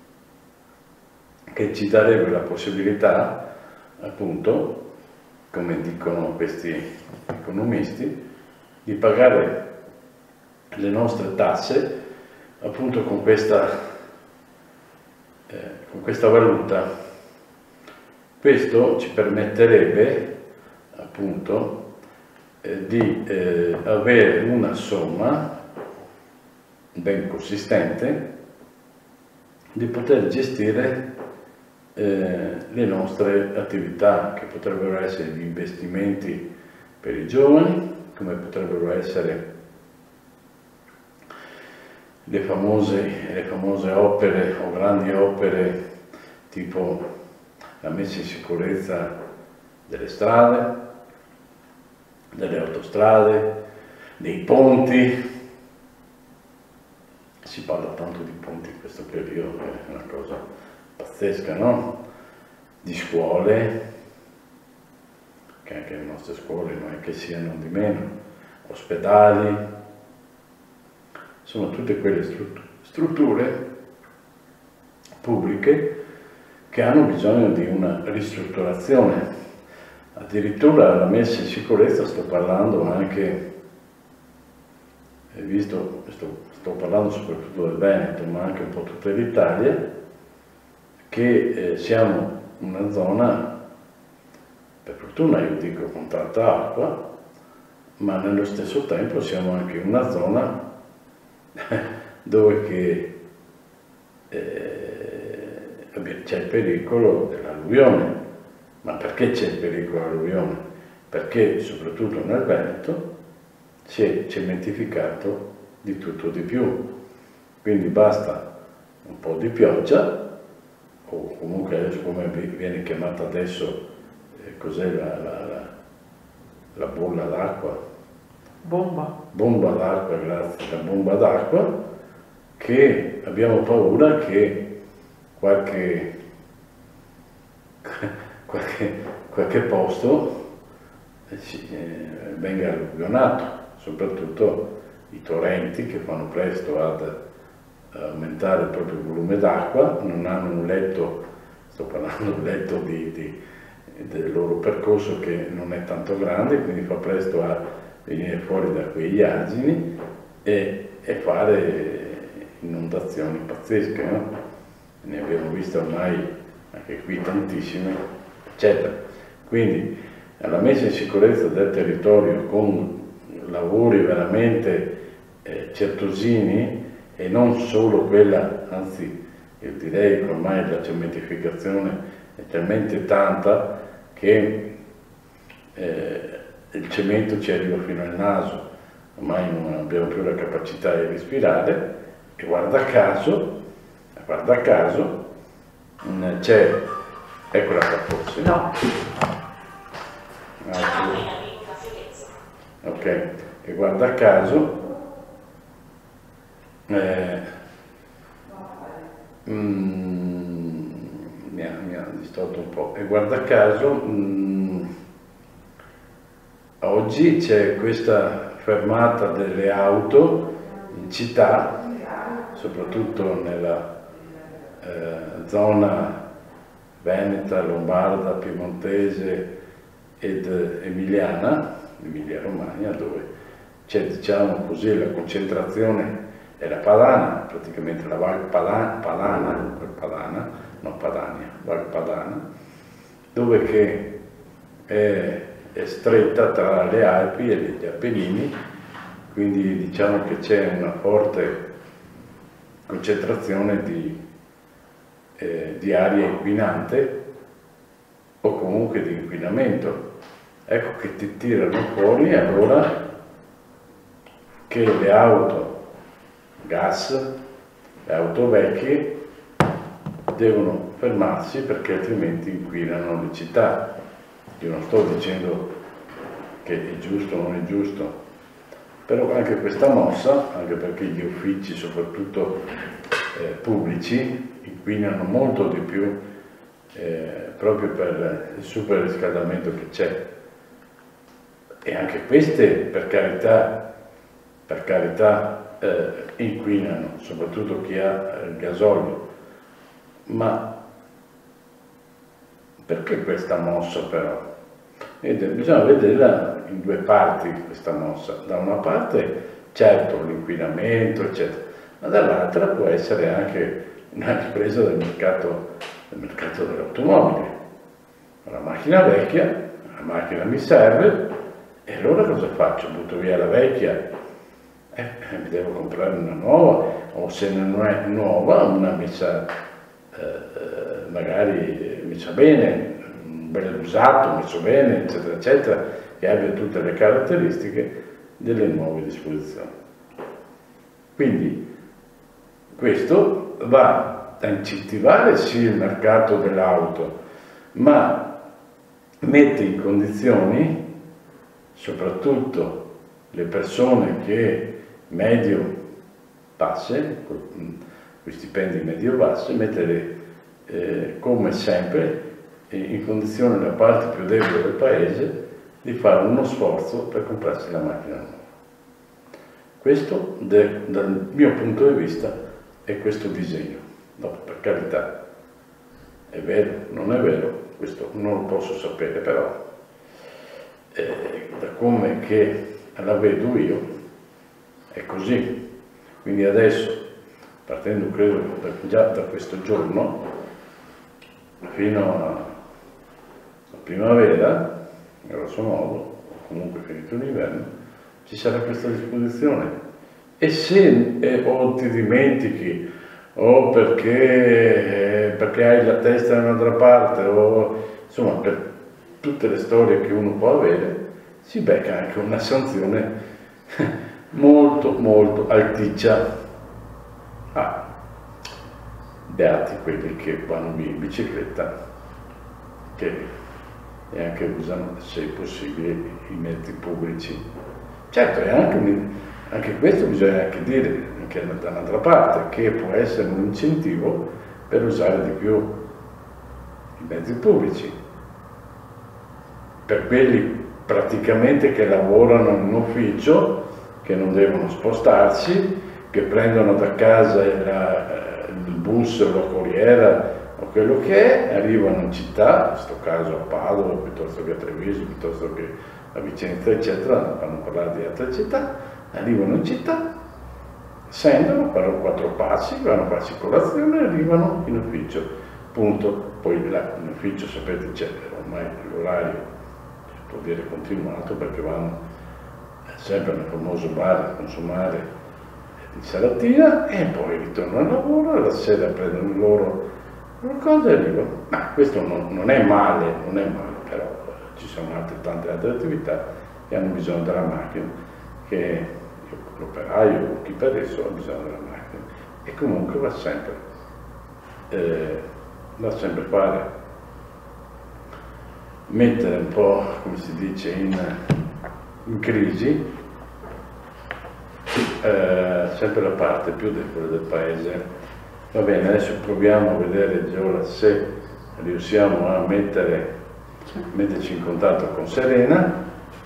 che ci darebbe la possibilità, appunto, come dicono questi economisti, di pagare le nostre tasse appunto con questa valuta. Questo ci permetterebbe appunto di avere una somma ben consistente, di poter gestire le nostre attività, che potrebbero essere gli investimenti per i giovani, come potrebbero essere le famose opere o grandi opere tipo la messa in sicurezza delle strade, delle autostrade, dei ponti. Si parla tanto di ponti in questo periodo, è una cosa pazzesca, no? di scuole, che anche le nostre scuole non è che siano di meno, ospedali, sono tutte quelle strutture pubbliche che hanno bisogno di una ristrutturazione. Addirittura la messa in sicurezza, sto parlando anche, sto parlando soprattutto del Veneto, ma anche un po' tutta l'Italia, che siamo una zona, per fortuna io dico con tanta acqua, ma nello stesso tempo siamo anche una zona dove c'è il pericolo dell'alluvione. Ma perché c'è il pericolo dell'alluvione? Perché soprattutto nel Veneto si è cementificato di tutto di più, quindi basta un po' di pioggia, o comunque adesso come viene chiamata adesso, cos'è la bolla d'acqua? Bomba d'acqua, grazie, la bomba d'acqua, che abbiamo paura che qualche posto venga alluvionato, soprattutto i torrenti che fanno presto ad aumentare il proprio volume d'acqua, non hanno un letto, sto parlando di un letto del loro percorso che non è tanto grande, quindi fa presto a venire fuori da quegli argini e fare inondazioni pazzesche, no? Ne abbiamo viste ormai anche qui tantissime, eccetera. Quindi la messa in sicurezza del territorio con lavori veramente certosini, e non solo quella, anzi io direi che ormai la cementificazione è talmente tanta che il cemento ci arriva fino al naso, ormai non abbiamo più la capacità di respirare, e guarda caso c'è, eccola qua forse. No. Ok, e guarda caso mi ha distolto un po', e guarda caso oggi c'è questa fermata delle auto in città, soprattutto nella zona veneta, lombarda, piemontese ed emiliana, Emilia-Romagna, dove c'è, diciamo così, la concentrazione è la Padana, praticamente la Val Padana, non Padania, Val Padana, dove che è stretta tra le Alpi e gli Appennini, quindi diciamo che c'è una forte concentrazione di aria inquinante o comunque di inquinamento. Ecco che ti tirano fuori allora che le auto gas, le auto vecchie devono fermarsi perché altrimenti inquinano le città. Io non sto dicendo che è giusto o non è giusto, però anche questa mossa, anche perché gli uffici soprattutto pubblici inquinano molto di più proprio per il superriscaldamento che c'è, e anche queste per carità inquinano, soprattutto chi ha il gasolio. Ma perché questa mossa però? Bisogna vederla in due parti questa mossa. Da una parte certo l'inquinamento eccetera, ma dall'altra può essere anche una ripresa del mercato dell'automobile. La macchina vecchia, la macchina mi serve, e allora cosa faccio? Butto via la vecchia? Mi devo comprare una nuova, o se non è nuova, una messa magari messa bene, un bel usato, messo bene, eccetera, eccetera, che abbia tutte le caratteristiche delle nuove disposizioni. Quindi questo va a incentivare sì il mercato dell'auto, ma mette in condizioni soprattutto le persone che medio-basse, con stipendi medio-bassi, mettere come sempre in condizione la parte più debole del paese di fare uno sforzo per comprarsi la macchina nuova. Questo, dal mio punto di vista, è questo disegno. Dopo, per carità, è vero, non è vero, questo non lo posso sapere, però da come che la vedo io è così. Quindi adesso, partendo credo già da questo giorno fino a primavera, grosso modo, o comunque finito l'inverno, ci sarà questa disposizione. E se o ti dimentichi, o perché hai la testa da un'altra parte, o insomma per tutte le storie che uno può avere, si becca anche una sanzione molto molto alticcia. Beati quelli che vanno in bicicletta e anche usano, se possibile, i mezzi pubblici. Certo, e anche questo bisogna anche dire, anche da un'altra parte, che può essere un incentivo per usare di più i mezzi pubblici. Per quelli praticamente che lavorano in un ufficio, che non devono spostarsi, che prendono da casa il bus o la corriera o quello che è, arrivano in città, in questo caso a Padova, piuttosto che a Treviso, piuttosto che a Vicenza, eccetera, fanno parlare di altre città, arrivano in città, scendono, fanno 4 passi, vanno a farsi colazione e arrivano in ufficio, punto. Poi là in ufficio, sapete, c'è ormai l'orario, si può dire continuato, perché vanno sempre nel famoso bar a consumare di salatina e poi ritornano al lavoro, la sera prendono il loro cose e arrivano. Ma questo non è male, però ci sono tante altre attività che hanno bisogno della macchina, che l'operaio o chi per esso ha bisogno della macchina, e comunque va sempre fare, mettere un po', come si dice, in crisi sempre la parte più debole del paese. Va bene, adesso proviamo a vedere, Giola, se riusciamo a metterci in contatto con Serena,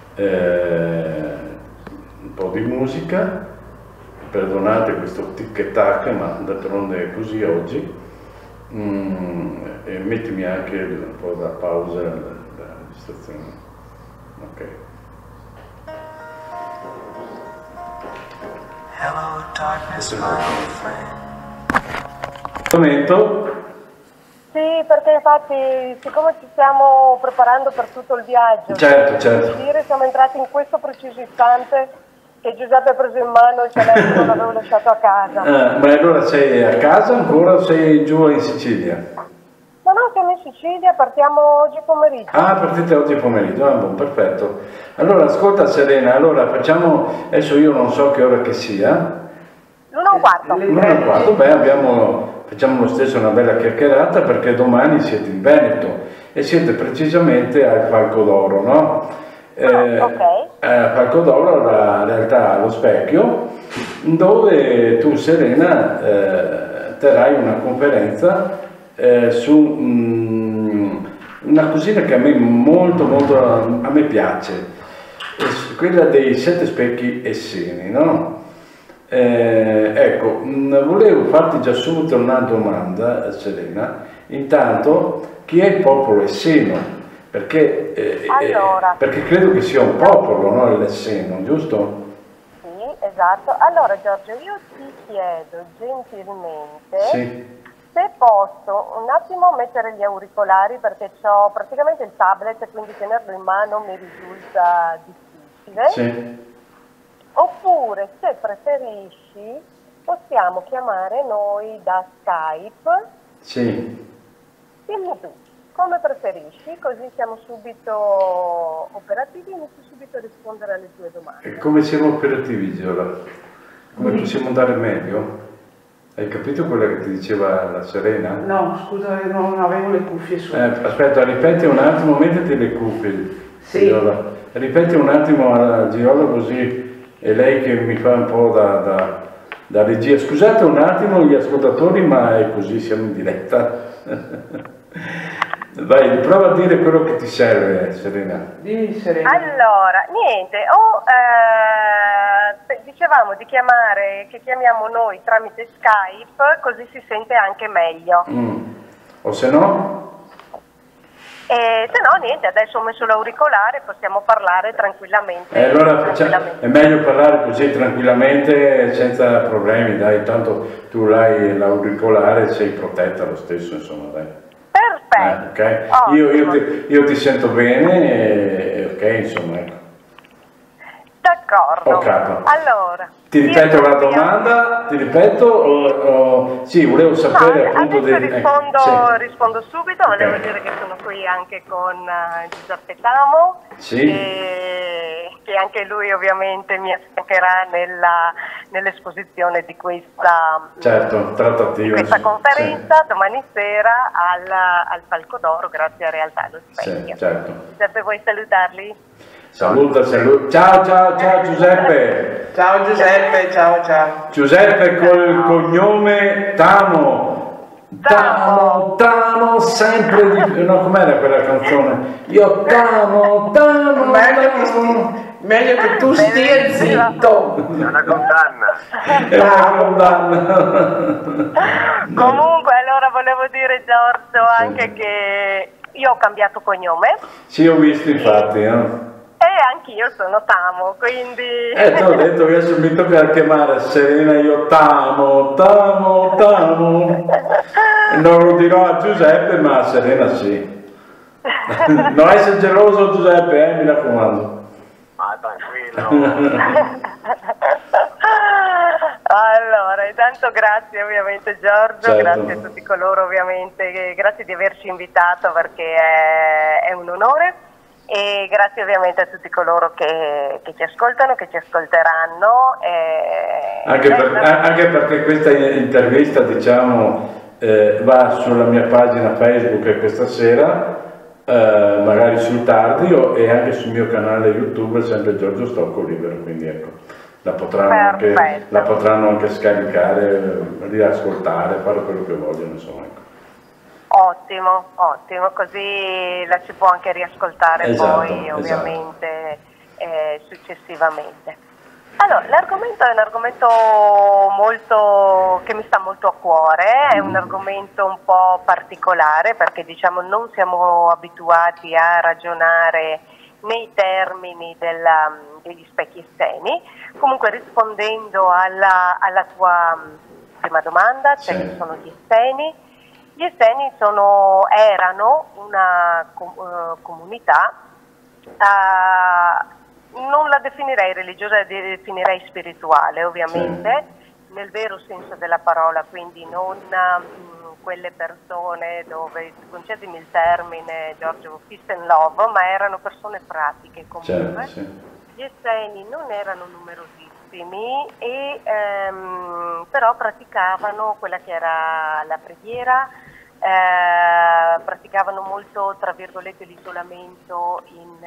un po' di musica, perdonate questo tic e tac, ma d'altronde è così oggi, e mettimi anche un po' da pausa la registrazione. Ok. Hello, darkness, my old friend. Sì, perché infatti, siccome ci stiamo preparando per tutto il viaggio, certo. Siamo entrati in questo preciso istante che Giuseppe ha preso in mano il telefono, l'avevo lasciato a casa. Ma allora sei a casa ancora o sei giù in Sicilia? No, siamo in Sicilia, partiamo oggi pomeriggio. Ah, partite oggi pomeriggio, buon, perfetto. Allora, ascolta Serena, allora facciamo, adesso io non so che ora che sia. L'1:15. Beh, facciamo lo stesso una bella chiacchierata, perché domani siete in Veneto e siete precisamente al Falco d'Oro, no? Ok. Falco d'Oro, la realtà allo Specchio, dove tu, Serena, terrai una conferenza su una cosina che a me molto a me piace, quella dei 7 specchi esseni, no? Ecco, volevo farti già subito una domanda, Serena. Intanto, chi è il popolo esseno? Perché credo che sia un popolo, no? L'esseno, giusto? Sì, esatto. Allora, Giorgio, io ti chiedo gentilmente se posso un attimo mettere gli auricolari, perché ho praticamente il tablet, quindi tenerlo in mano mi risulta difficile. Sì. Oppure, se preferisci, possiamo chiamare noi da Skype. Sì. Dimmi tu, come preferisci, così siamo subito operativi e inizio subito a rispondere alle tue domande. E come siamo operativi, Giola? Come possiamo andare meglio? Hai capito quello che ti diceva la Serena? No, scusa, non avevo le cuffie su. Aspetta, ripeti un attimo, mettiti le cuffie. Sì. Giola. Ripeti un attimo alla Giola, così è lei che mi fa un po' da regia. Scusate un attimo gli ascoltatori, ma è così, siamo in diretta. Vai, prova a dire quello che ti serve, Serena. Dimmi, Serena. Allora, niente, dicevamo di chiamare, che chiamiamo noi tramite Skype, così si sente anche meglio. O se no? E se no, niente, adesso ho messo l'auricolare, possiamo parlare tranquillamente. Allora è meglio parlare così tranquillamente, senza problemi, dai, tanto tu hai l'auricolare, sei protetta lo stesso, insomma, dai. Perfetto. Okay. Io ti sento bene, ok, insomma, ecco. D'accordo. Allora, ti ripeto la domanda, sì, volevo sapere appunto rispondo subito, volevo dire che sono qui anche con Giuseppe Tamo, che anche lui ovviamente mi affiancherà nell'esposizione di questa, questa conferenza domani sera al Palco d'Oro, grazie a Realtà Lo Specchio. Giuseppe, vuoi salutarli? Saluta. Ciao Giuseppe. Ciao Giuseppe, ciao. Giuseppe col cognome Tamo, sempre di... No, com'era quella canzone? Io Tamo. Meglio che tu stia zitto. È una condanna. Comunque, allora volevo dire, Giorgio, anche che io ho cambiato cognome. Sì, ho visto infatti, E anch'io sono Tamo, quindi... Ti ho detto che adesso mi tocca chiamare Serena, io Tamo. Non lo dirò a Giuseppe, ma a Serena sì. Non essere geloso Giuseppe, mi raccomando. Ma tranquillo. Allora, intanto grazie ovviamente Giorgio, grazie a tutti coloro ovviamente, grazie di averci invitato perché è un onore. E grazie ovviamente a tutti coloro che ci ascoltano, che ci ascolteranno. Anche perché questa intervista, diciamo, va sulla mia pagina Facebook questa sera, magari sul tardi, e anche sul mio canale YouTube, sempre Giorgio Stocco Libero, quindi ecco, la potranno anche scaricare, riascoltare, fare quello che vogliono, insomma, ecco. Ottimo, così la si può anche riascoltare poi ovviamente successivamente. Allora, l'argomento è un argomento che mi sta molto a cuore, è un argomento un po' particolare perché diciamo non siamo abituati a ragionare nei termini degli specchi esteni. Comunque rispondendo alla tua prima domanda, che sono gli esteni. Gli esteni erano una comunità, non la definirei religiosa, la definirei spirituale ovviamente, nel vero senso della parola, quindi non quelle persone dove, concedimi il termine Giorgio, peace and love, ma erano persone pratiche comunque. Gli esteni non erano numerosissimi però praticavano quella che era la preghiera, praticavano molto, tra virgolette, l'isolamento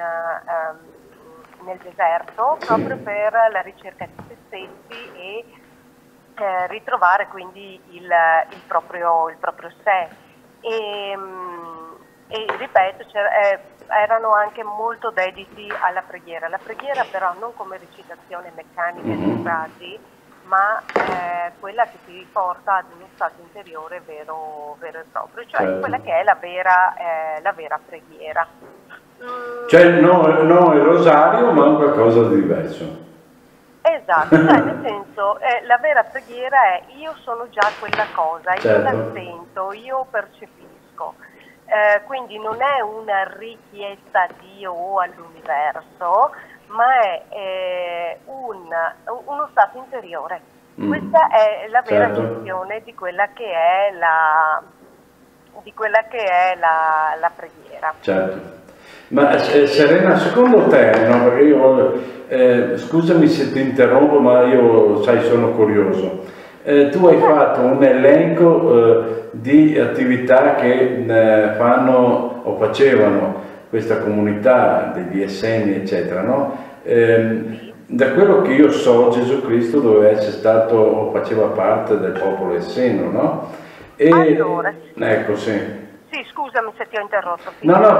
nel deserto, proprio per la ricerca di se stessi e ritrovare quindi il proprio sé. E ripeto, erano anche molto dediti alla preghiera. La preghiera però non come recitazione meccanica di frasi, ma quella che ti porta ad uno stato interiore vero e proprio, cioè quella che è la vera preghiera. Cioè non il rosario, ma qualcosa di diverso. Esatto, cioè nel senso, la vera preghiera è io sono già quella cosa, io la sento, io percepisco. Quindi non è una richiesta a Dio o all'universo, ma è uno stato interiore. Questa è la vera gestione di quella che è la preghiera. Certo. Ma Serena, secondo te, no, perché io voglio, scusami se ti interrompo, ma io, sai, sono curioso. Tu hai fatto un elenco di attività che fanno o facevano questa comunità degli Esseni, eccetera, no? Da quello che io so, Gesù Cristo doveva essere stato o faceva parte del popolo esseno, no? Ecco, sì. Sì, scusami se ti ho interrotto. No, no,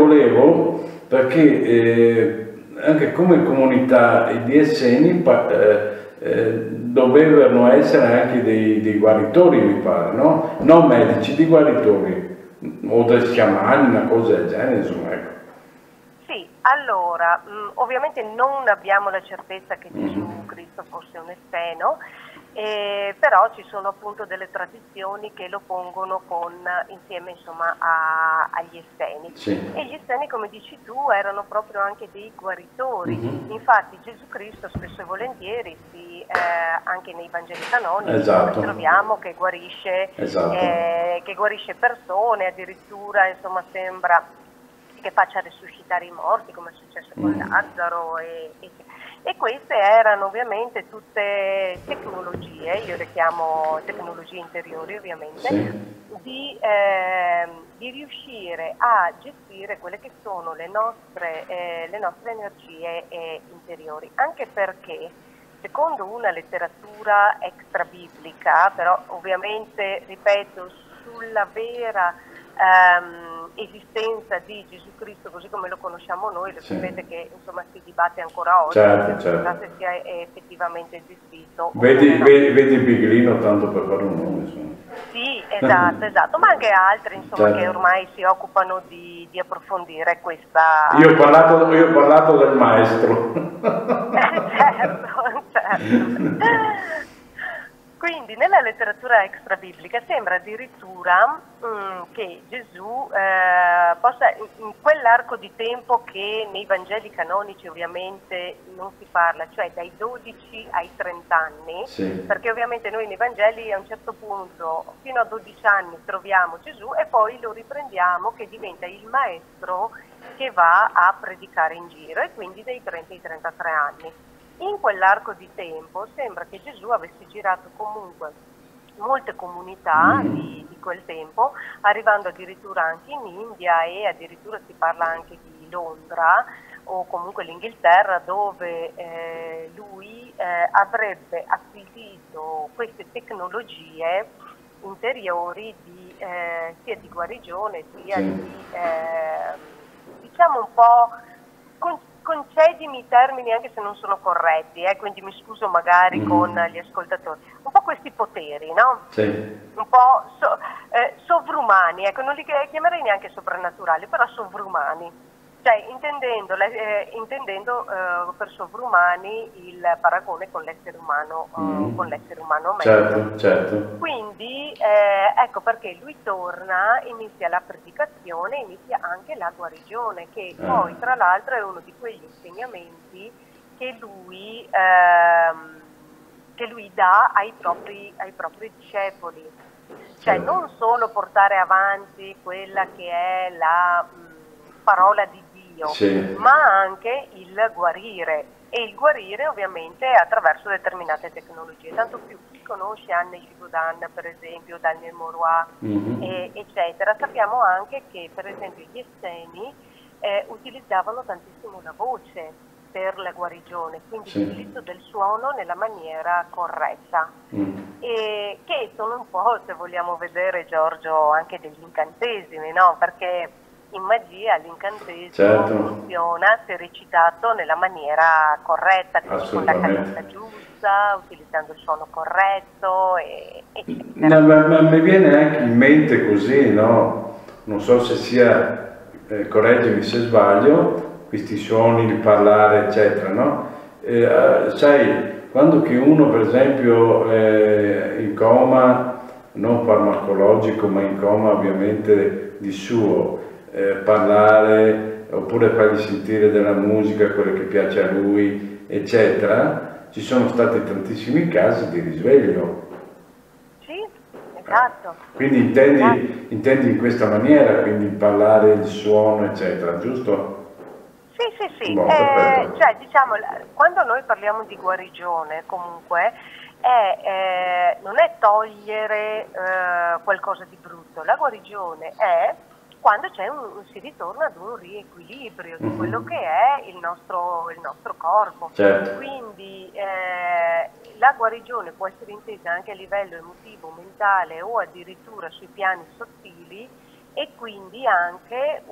perché anche come comunità i DSN dovevano essere anche dei guaritori, mi pare, no? Non medici, di guaritori, o dei sciamani, una cosa del genere, insomma, ecco. Sì, allora, ovviamente non abbiamo la certezza che Gesù Cristo fosse un esseno, però ci sono appunto delle tradizioni che lo pongono insieme insomma agli esseni. Sì. E gli esseni, come dici tu, erano proprio anche dei guaritori. Infatti Gesù Cristo spesso e volentieri anche nei Vangeli canonici Esatto. troviamo che guarisce, Esatto. che guarisce persone, addirittura insomma sembra che faccia risuscitare i morti, come è successo con Lazzaro e queste erano ovviamente tutte tecnologie, io le chiamo tecnologie interiori ovviamente, Sì. di riuscire a gestire quelle che sono le nostre energie interiori, anche perché secondo una letteratura extra biblica, però ovviamente ripeto sulla vera esistenza di Gesù Cristo così come lo conosciamo noi, lo sapete che insomma si dibatte ancora oggi, certo. se sia effettivamente esistito. Vedi Biglino, tanto per fare un nome, insomma. Sì, esatto, ma anche altri insomma Certo. che ormai si occupano di approfondire questa... Io ho parlato del maestro. certo. Quindi nella letteratura extrabiblica sembra addirittura che Gesù possa, in quell'arco di tempo che nei Vangeli canonici ovviamente non si parla, cioè dai 12 ai 30 anni, Sì. perché ovviamente noi nei Vangeli a un certo punto fino a 12 anni troviamo Gesù e poi lo riprendiamo che diventa il maestro che va a predicare in giro e quindi dai 30 ai 33 anni. In quell'arco di tempo sembra che Gesù avesse girato comunque molte comunità di quel tempo, arrivando addirittura anche in India e addirittura si parla anche di Londra o comunque l'Inghilterra dove lui avrebbe acquisito queste tecnologie interiori sia di guarigione sia di diciamo un po' concedimi i termini anche se non sono corretti, quindi mi scuso magari con gli ascoltatori, un po' questi poteri, no? Sì. Un po' sovrumani, ecco, non li chiamerei neanche soprannaturali, però sovrumani. Cioè, intendendo per sovrumani il paragone con l'essere umano, medio. Certo. Quindi ecco perché lui torna, inizia la predicazione, inizia anche la guarigione, che poi tra l'altro è uno di quegli insegnamenti che lui dà ai propri discepoli. Cioè non solo portare avanti quella che è la parola di Dio, ma anche il guarire, e il guarire ovviamente attraverso determinate tecnologie, tanto più chi conosce Anne Giraudin per esempio, Daniel Maurois, eccetera, sappiamo anche che per esempio gli esseni utilizzavano tantissimo la voce per la guarigione, quindi l'utilizzo del suono nella maniera corretta, e che sono un po', se vogliamo vedere Giorgio, anche degli incantesimi, no? Perché in magia l'incantesimo funziona se recitato nella maniera corretta, quindi con la cadenza giusta, utilizzando il suono corretto, eccetera. Ma mi viene anche in mente così, no? Non so se sia, correggimi se sbaglio, questi suoni, il parlare, eccetera, no? Sai, quando che uno per esempio è in coma, non farmacologico, ma in coma ovviamente di suo, parlare oppure fargli sentire della musica, quello che piace a lui, eccetera, ci sono stati tantissimi casi di risveglio. Sì, esatto. Quindi intendi in questa maniera, quindi parlare, il suono, eccetera, giusto? Sì. Cioè, diciamo, quando noi parliamo di guarigione, comunque, non è togliere qualcosa di brutto. La guarigione è quando si ritorna ad un riequilibrio di quello che è il nostro corpo. Certo. Quindi la guarigione può essere intesa anche a livello emotivo, mentale o addirittura sui piani sottili, e quindi anche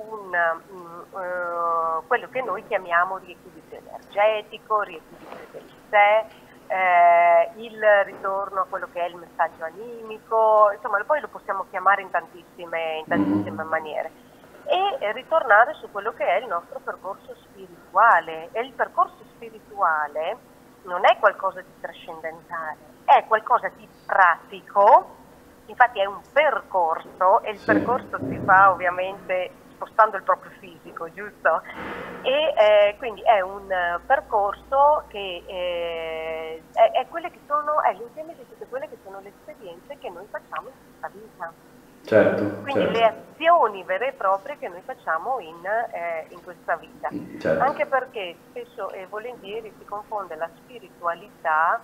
quello che noi chiamiamo riequilibrio energetico, riequilibrio del sé, il ritorno a quello che è il messaggio animico, insomma poi lo possiamo chiamare in tantissime maniere, e ritornare su quello che è il nostro percorso spirituale. E il percorso spirituale non è qualcosa di trascendentale, è qualcosa di pratico, infatti è un percorso, e il percorso si fa ovviamente spostando il proprio fisico, giusto? E quindi è un percorso che è l'insieme di tutte quelle che sono le esperienze che noi facciamo in questa vita. Certo, quindi le azioni vere e proprie che noi facciamo in questa vita. Certo. Anche perché spesso e volentieri si confonde la spiritualità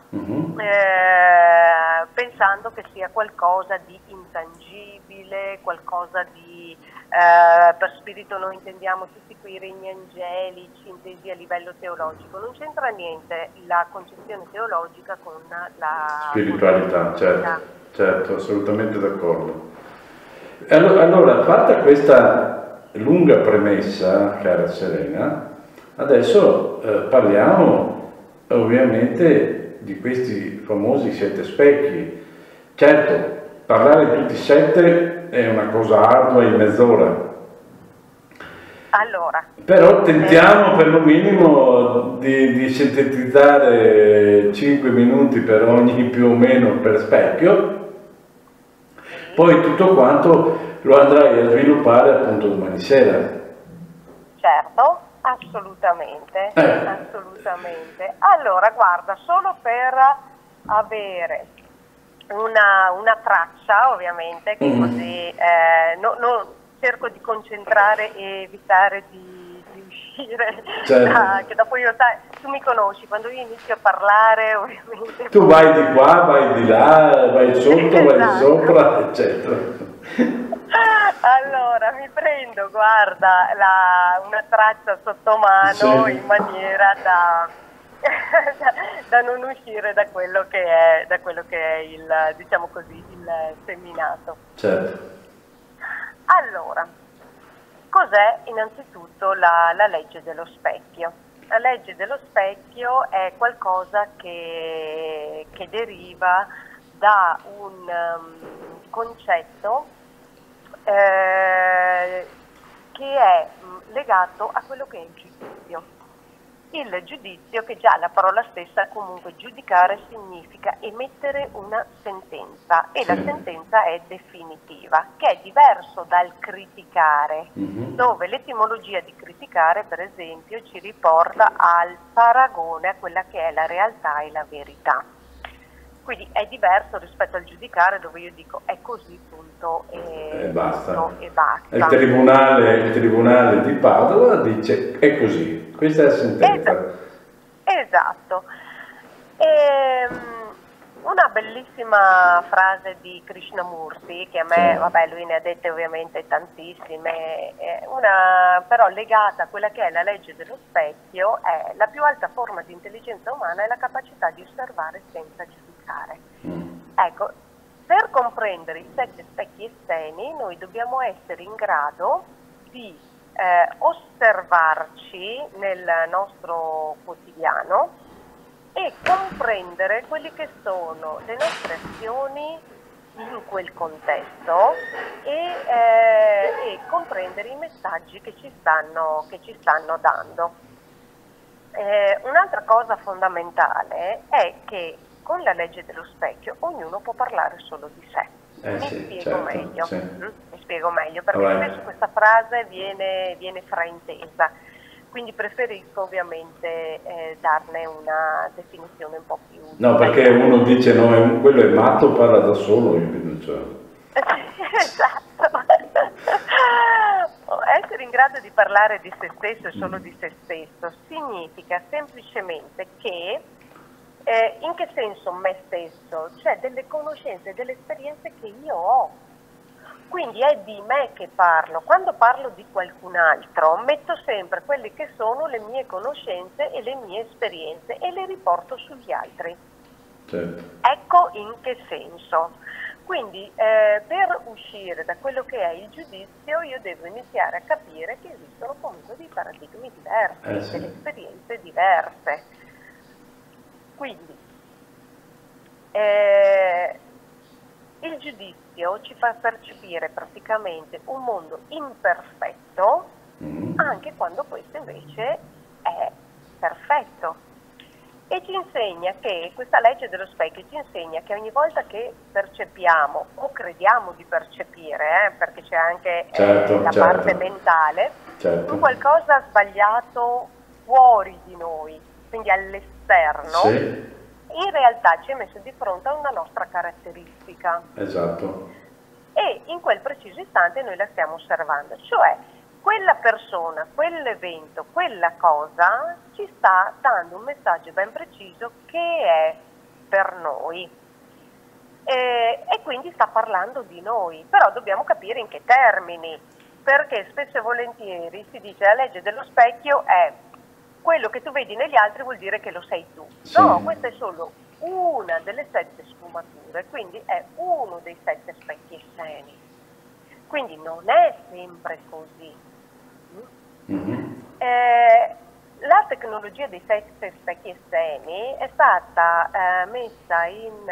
pensando che sia qualcosa di intangibile, qualcosa di per spirito noi intendiamo tutti quei regni angelici intesi a livello teologico. Non c'entra niente la concezione teologica con la spiritualità. Certo, assolutamente d'accordo. Allora, fatta questa lunga premessa, cara Serena, adesso parliamo ovviamente di questi famosi 7 specchi. Certo, parlare di tutti e 7 è una cosa ardua in mezz'ora. Allora, però tentiamo per lo minimo di sintetizzare 5 minuti per ogni più o meno per specchio. Poi tutto quanto lo andrai a sviluppare appunto domani sera. Certo, assolutamente, assolutamente. Allora, guarda, solo per avere una traccia, ovviamente, che così cerco di concentrare e evitare di uscire, che dopo io, sai, tu mi conosci, quando io inizio a parlare ovviamente... Tu vai di qua, vai di là, vai sotto, vai di sopra, eccetera. Allora, mi prendo, guarda, una traccia sotto mano in maniera da non uscire da quello che è il, diciamo così, il seminato. Certo. Allora, cos'è innanzitutto la legge dello specchio? La legge dello specchio è qualcosa che deriva da un concetto che è legato a quello che è il giudizio. Il giudizio, che già la parola stessa, comunque giudicare significa emettere una sentenza, e la sentenza è definitiva, che è diverso dal criticare, dove l'etimologia di criticare, per esempio, ci riporta al paragone a quella che è la realtà e la verità. Quindi è diverso rispetto al giudicare, dove io dico è così, punto e basta. Il tribunale di Padova dice è così, questa è la sentenza. Esatto. Una bellissima frase di Krishnamurti, che a me, vabbè, lui ne ha dette ovviamente tantissime, però legata a quella che è la legge dello specchio, è la più alta forma di intelligenza umana è la capacità di osservare senza giudicare. Ecco, per comprendere i 7 specchi esteni noi dobbiamo essere in grado di osservarci nel nostro quotidiano e comprendere quelle che sono le nostre azioni in quel contesto e comprendere i messaggi che ci stanno dando. Un'altra cosa fondamentale è che con la legge dello specchio ognuno può parlare solo di sé. Mi spiego meglio, perché spesso questa frase viene fraintesa, quindi preferisco ovviamente darne una definizione un po' più... No, perché uno dice no, quello è matto, parla da solo, io vedo, Esatto. Essere in grado di parlare di se stesso e solo di se stesso significa semplicemente che in che senso me stesso? Cioè delle conoscenze, delle esperienze che io ho. Quindi è di me che parlo. Quando parlo di qualcun altro metto sempre quelle che sono le mie conoscenze e le mie esperienze e le riporto sugli altri. Certo. Ecco in che senso. Quindi per uscire da quello che è il giudizio io devo iniziare a capire che esistono comunque dei paradigmi diversi, delle esperienze diverse. Quindi il giudizio ci fa percepire praticamente un mondo imperfetto anche quando questo invece è perfetto. E ci insegna che, questa legge dello specchio ci insegna che ogni volta che percepiamo o crediamo di percepire, perché c'è anche la parte mentale, un qualcosa sbagliato fuori di noi, quindi all'esterno, in realtà ci è messo di fronte a una nostra caratteristica. Esatto. E in quel preciso istante noi la stiamo osservando, cioè quella persona, quell'evento, quella cosa ci sta dando un messaggio ben preciso che è per noi e quindi sta parlando di noi, però dobbiamo capire in che termini, perché spesso e volentieri si dice la legge dello specchio è quello che tu vedi negli altri vuol dire che lo sei tu. No, questa è solo una delle 7 sfumature, quindi è uno dei 7 specchi esteni, quindi non è sempre così. La tecnologia dei 7 specchi esteni è stata messa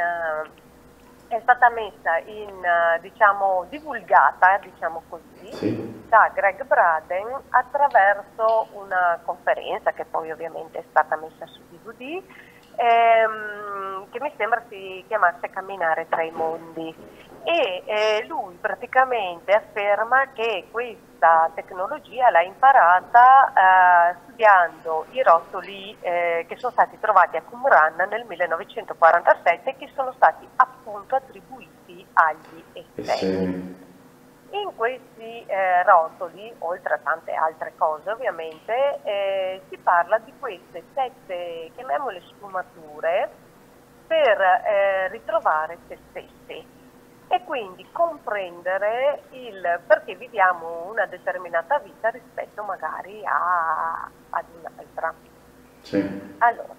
in diciamo divulgata, diciamo così, da Greg Braden attraverso una conferenza che poi ovviamente è stata messa su DVD, che mi sembra si chiamasse Camminare tra i mondi, e lui praticamente afferma che questa tecnologia l'ha imparata studiando i rotoli che sono stati trovati a Qumran nel 1947 e che sono stati appunto attribuiti agli esteni. In questi rotoli, oltre a tante altre cose ovviamente, si parla di queste 7, chiamiamole sfumature, per ritrovare se stessi e quindi comprendere il perché viviamo una determinata vita rispetto magari ad un'altra. Allora,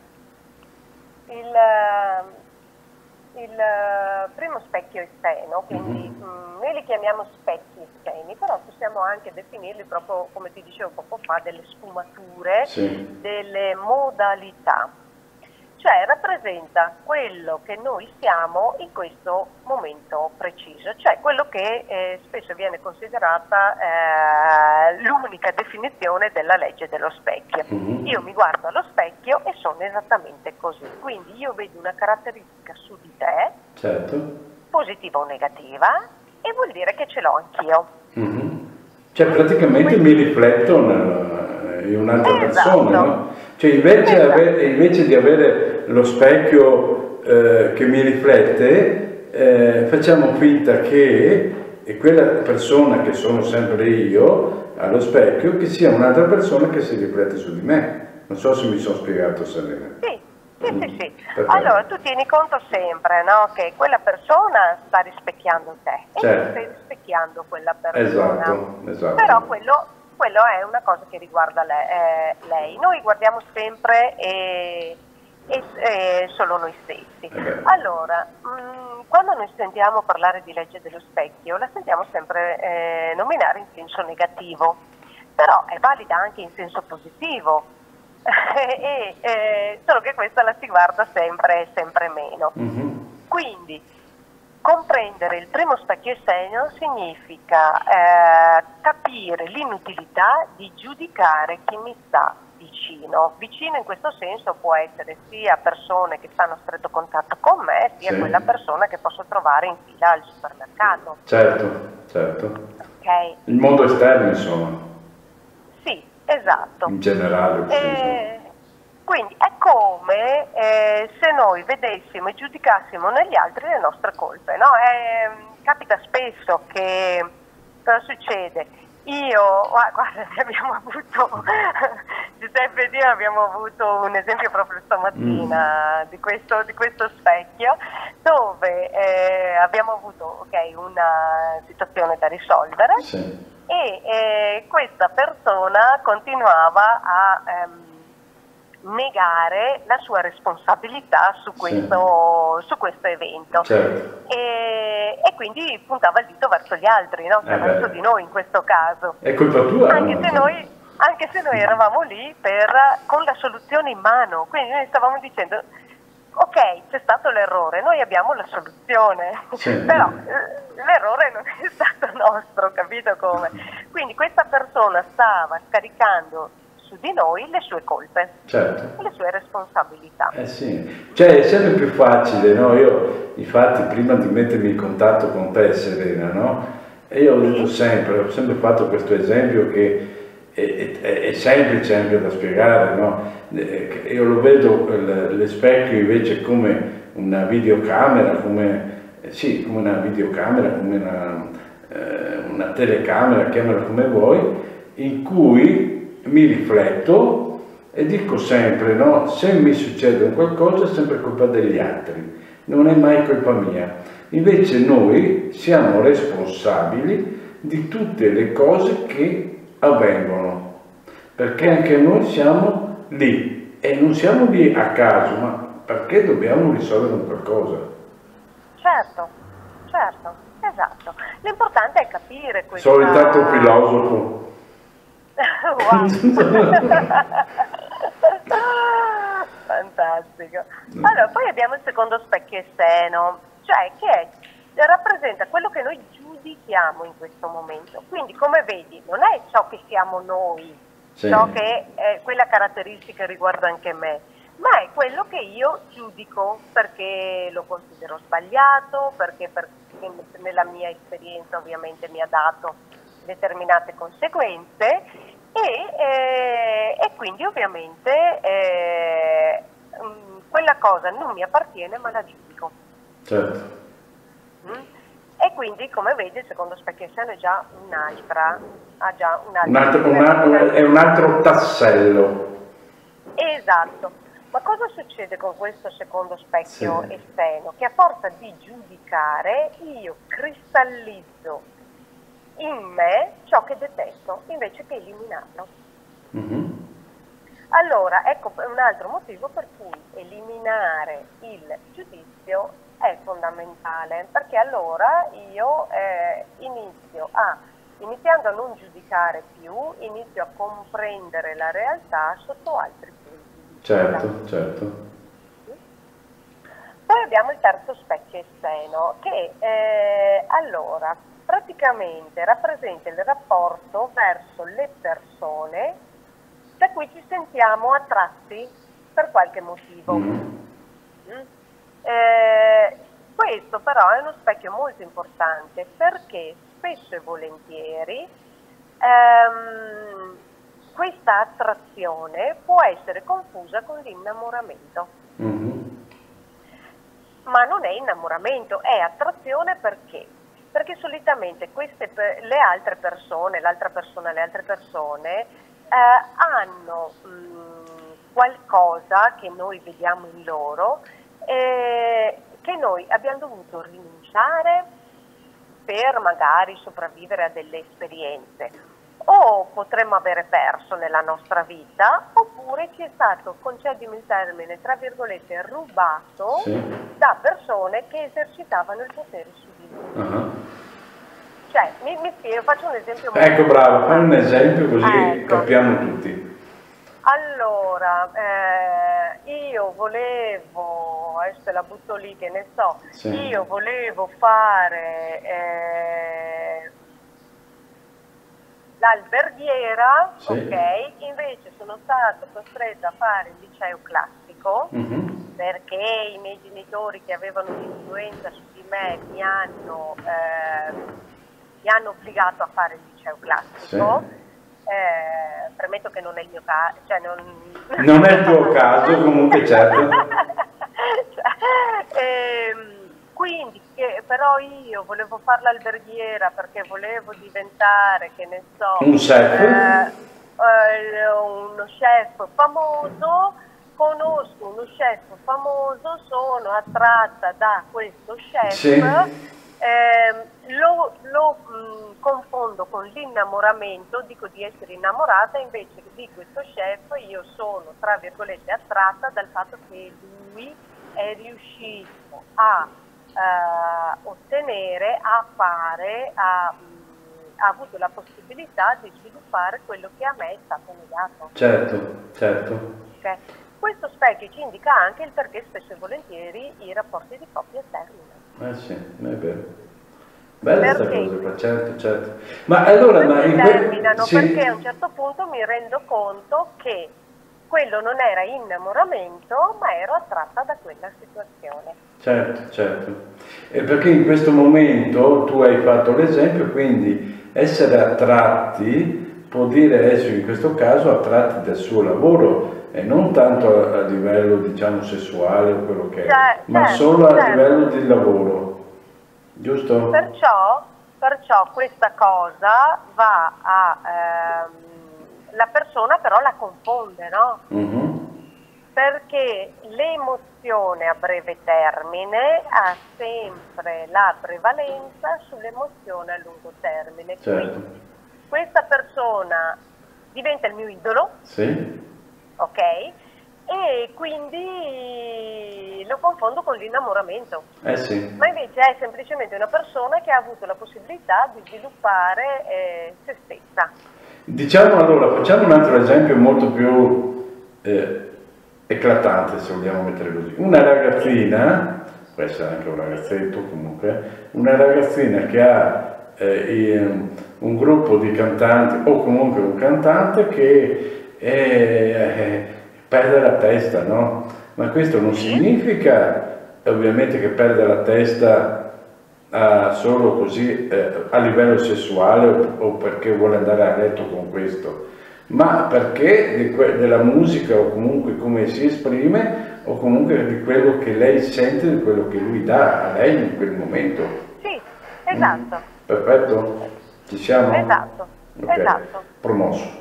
il primo specchio esteno, quindi noi li chiamiamo specchi esteni, però possiamo anche definirli proprio, come ti dicevo poco fa, delle sfumature, delle modalità. Cioè rappresenta quello che noi siamo in questo momento preciso, cioè quello che spesso viene considerata l'unica definizione della legge dello specchio. Io mi guardo allo specchio e sono esattamente così, quindi io vedo una caratteristica su di te, positiva o negativa, e vuol dire che ce l'ho anch'io. Cioè praticamente mi rifletto in un'altra persona, no? Cioè invece di avere lo specchio che mi riflette, facciamo finta che quella persona che sono sempre io allo specchio, che sia un'altra persona che si riflette su di me. Non so se mi sono spiegato, Selena. Sì. Allora tu tieni conto sempre, no, che quella persona sta rispecchiando te e tu stai rispecchiando quella persona. Esatto. Però quello è una cosa che riguarda lei. Noi guardiamo sempre solo noi stessi. Allora, quando noi sentiamo parlare di legge dello specchio, la sentiamo sempre nominare in senso negativo, però è valida anche in senso positivo. Solo che questa la si guarda sempre meno. Quindi comprendere il primo specchio esteno significa capire l'inutilità di giudicare chi mi sta vicino. Vicino in questo senso può essere sia persone che stanno a stretto contatto con me, sia quella persona che posso trovare in fila al supermercato. Certo. Okay. Il mondo esterno, insomma. Esatto. In generale. Quindi è come se noi vedessimo e giudicassimo negli altri le nostre colpe, no? Capita spesso che cosa succede? Guarda, abbiamo avuto Giuseppe e io abbiamo avuto un esempio proprio stamattina di questo specchio, dove abbiamo avuto una situazione da risolvere. E questa persona continuava a negare la sua responsabilità su questo evento. Certo. E quindi puntava il dito verso gli altri, no? Cioè verso di noi in questo caso. È colpa tua. Anche se noi eravamo lì con la soluzione in mano, quindi noi stavamo dicendo ok, c'è stato l'errore, noi abbiamo la soluzione, però l'errore non è stato nostro, capito come? Quindi questa persona stava scaricando su di noi le sue colpe, le sue responsabilità. Sì, cioè è sempre più facile, no? Io infatti prima di mettermi in contatto con te, Serena, no? E io ho detto sempre, ho sempre fatto questo esempio che è semplice anche da spiegare, no? Io lo vedo le specchio invece come una videocamera, come una videocamera, come una telecamera, chiamala come vuoi, in cui mi rifletto e dico sempre, no? Se mi succede qualcosa è sempre colpa degli altri, non è mai colpa mia. Invece noi siamo responsabili di tutte le cose che avvengono, perché anche noi siamo lì e non siamo lì a caso, ma perché dobbiamo risolvere qualcosa. Certo, esatto. L'importante è capire questo. Sono diventato filosofo. Fantastico. Allora, poi abbiamo il secondo specchio esteno, cioè che rappresenta quello che noi giudichiamo in questo momento. Quindi, come vedi, non è ciò che siamo noi, ciò che è quella caratteristica che riguarda anche me, ma è quello che io giudico perché lo considero sbagliato, perché nella mia esperienza ovviamente mi ha dato determinate conseguenze e quindi ovviamente quella cosa non mi appartiene ma la giudico. Certo. E quindi, come vedi, il secondo specchio esteno è già è un altro tassello. Esatto. Ma cosa succede con questo secondo specchio esteno? Che a forza di giudicare io cristallizzo in me ciò che detesto invece che eliminarlo. Allora, ecco un altro motivo per cui eliminare il giudizio è fondamentale, perché allora io iniziando a non giudicare più, inizio a comprendere la realtà sotto altri punti. Certo. Poi abbiamo il terzo specchio esteno, che allora praticamente rappresenta il rapporto verso le persone da cui ci sentiamo attratti per qualche motivo. Questo però è uno specchio molto importante perché spesso e volentieri questa attrazione può essere confusa con l'innamoramento. Ma non è innamoramento, è attrazione perché? Perché solitamente le altre persone hanno qualcosa che noi vediamo in loro che noi abbiamo dovuto rinunciare per magari sopravvivere a delle esperienze, o potremmo avere perso nella nostra vita, oppure ci è stato, concedimi il termine, tra virgolette, rubato da persone che esercitavano il potere su di noi. Cioè, mi spiego, faccio un esempio molto Ecco, bravo, fai un esempio così capiamo tutti. Allora, io volevo, adesso la butto lì che ne so, io volevo fare l'alberghiera, ok? Invece sono stata costretta a fare il liceo classico perché i miei genitori che avevano un'influenza su di me mi hanno obbligato a fare il liceo classico. Premetto che non è il mio caso, cioè non è il tuo caso, comunque certo. Quindi, però io volevo fare l'alberghiera perché volevo diventare, che ne so, un chef, uno chef famoso, conosco uno chef famoso, sono attratta da questo chef, lo confondo con con l'innamoramento, dico di essere innamorata, invece di questo chef io sono, tra virgolette, attratta dal fatto che lui è riuscito a ottenere, a fare, ha avuto la possibilità di sviluppare quello che a me è stato negato. Certo, certo. Okay. Questo specchio ci indica anche il perché spesso e volentieri i rapporti di coppia terminano. Sì, è vero. Bella questa cosa qua, certo, certo. Ma allora, terminano sì. Perché a un certo punto mi rendo conto che quello non era innamoramento, ma ero attratta da quella situazione. Certo, certo. E perché in questo momento tu hai fatto l'esempio, quindi essere attratti vuol dire essere in questo caso attratti dal suo lavoro e non tanto a livello, diciamo, sessuale o quello che è, ma solo a livello di lavoro. Giusto? Perciò questa cosa va a... la persona però la confonde, no? Perché l'emozione a breve termine ha sempre la prevalenza sull'emozione a lungo termine. Certo. Quindi questa persona diventa il mio idolo, sì. Ok? E quindi lo confondo con l'innamoramento. Sì. Ma invece è semplicemente una persona che ha avuto la possibilità di sviluppare se stessa. Diciamo allora, facciamo un altro esempio molto più eclatante, se vogliamo mettere così. Una ragazzina, può essere anche un ragazzetto comunque, una ragazzina che ha un gruppo di cantanti o comunque un cantante che perde la testa, no? Ma questo non significa ovviamente che perde la testa solo così a livello sessuale o perché vuole andare a letto con questo, ma perché della musica o comunque come si esprime o comunque di quello che lei sente, di quello che lui dà a lei in quel momento. Sì, esatto. Perfetto? Ci siamo? Esatto, okay. Esatto. Promosso.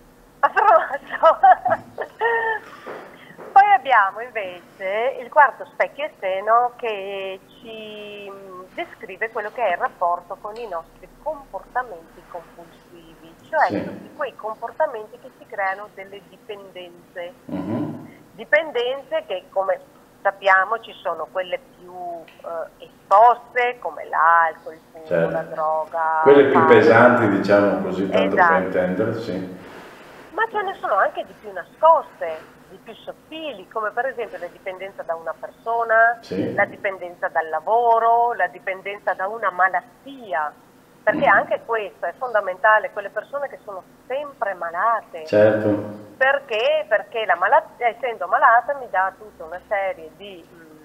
Poi abbiamo invece il quarto specchio esterno che ci descrive quello che è il rapporto con i nostri comportamenti compulsivi, cioè tutti quei comportamenti che si creano delle dipendenze. Dipendenze che, come sappiamo, ci sono quelle più esposte, come l'alcol, il fumo, la droga. Quelle più pesanti, diciamo così, tanto per intendersi. Ma ce ne sono anche di più nascoste, di più sottili, come per esempio la dipendenza da una persona, la dipendenza dal lavoro, la dipendenza da una malattia, perché anche questo è fondamentale, quelle persone che sono sempre malate. Certo. Perché? Perché la malattia, essendo malata, mi dà tutta una serie di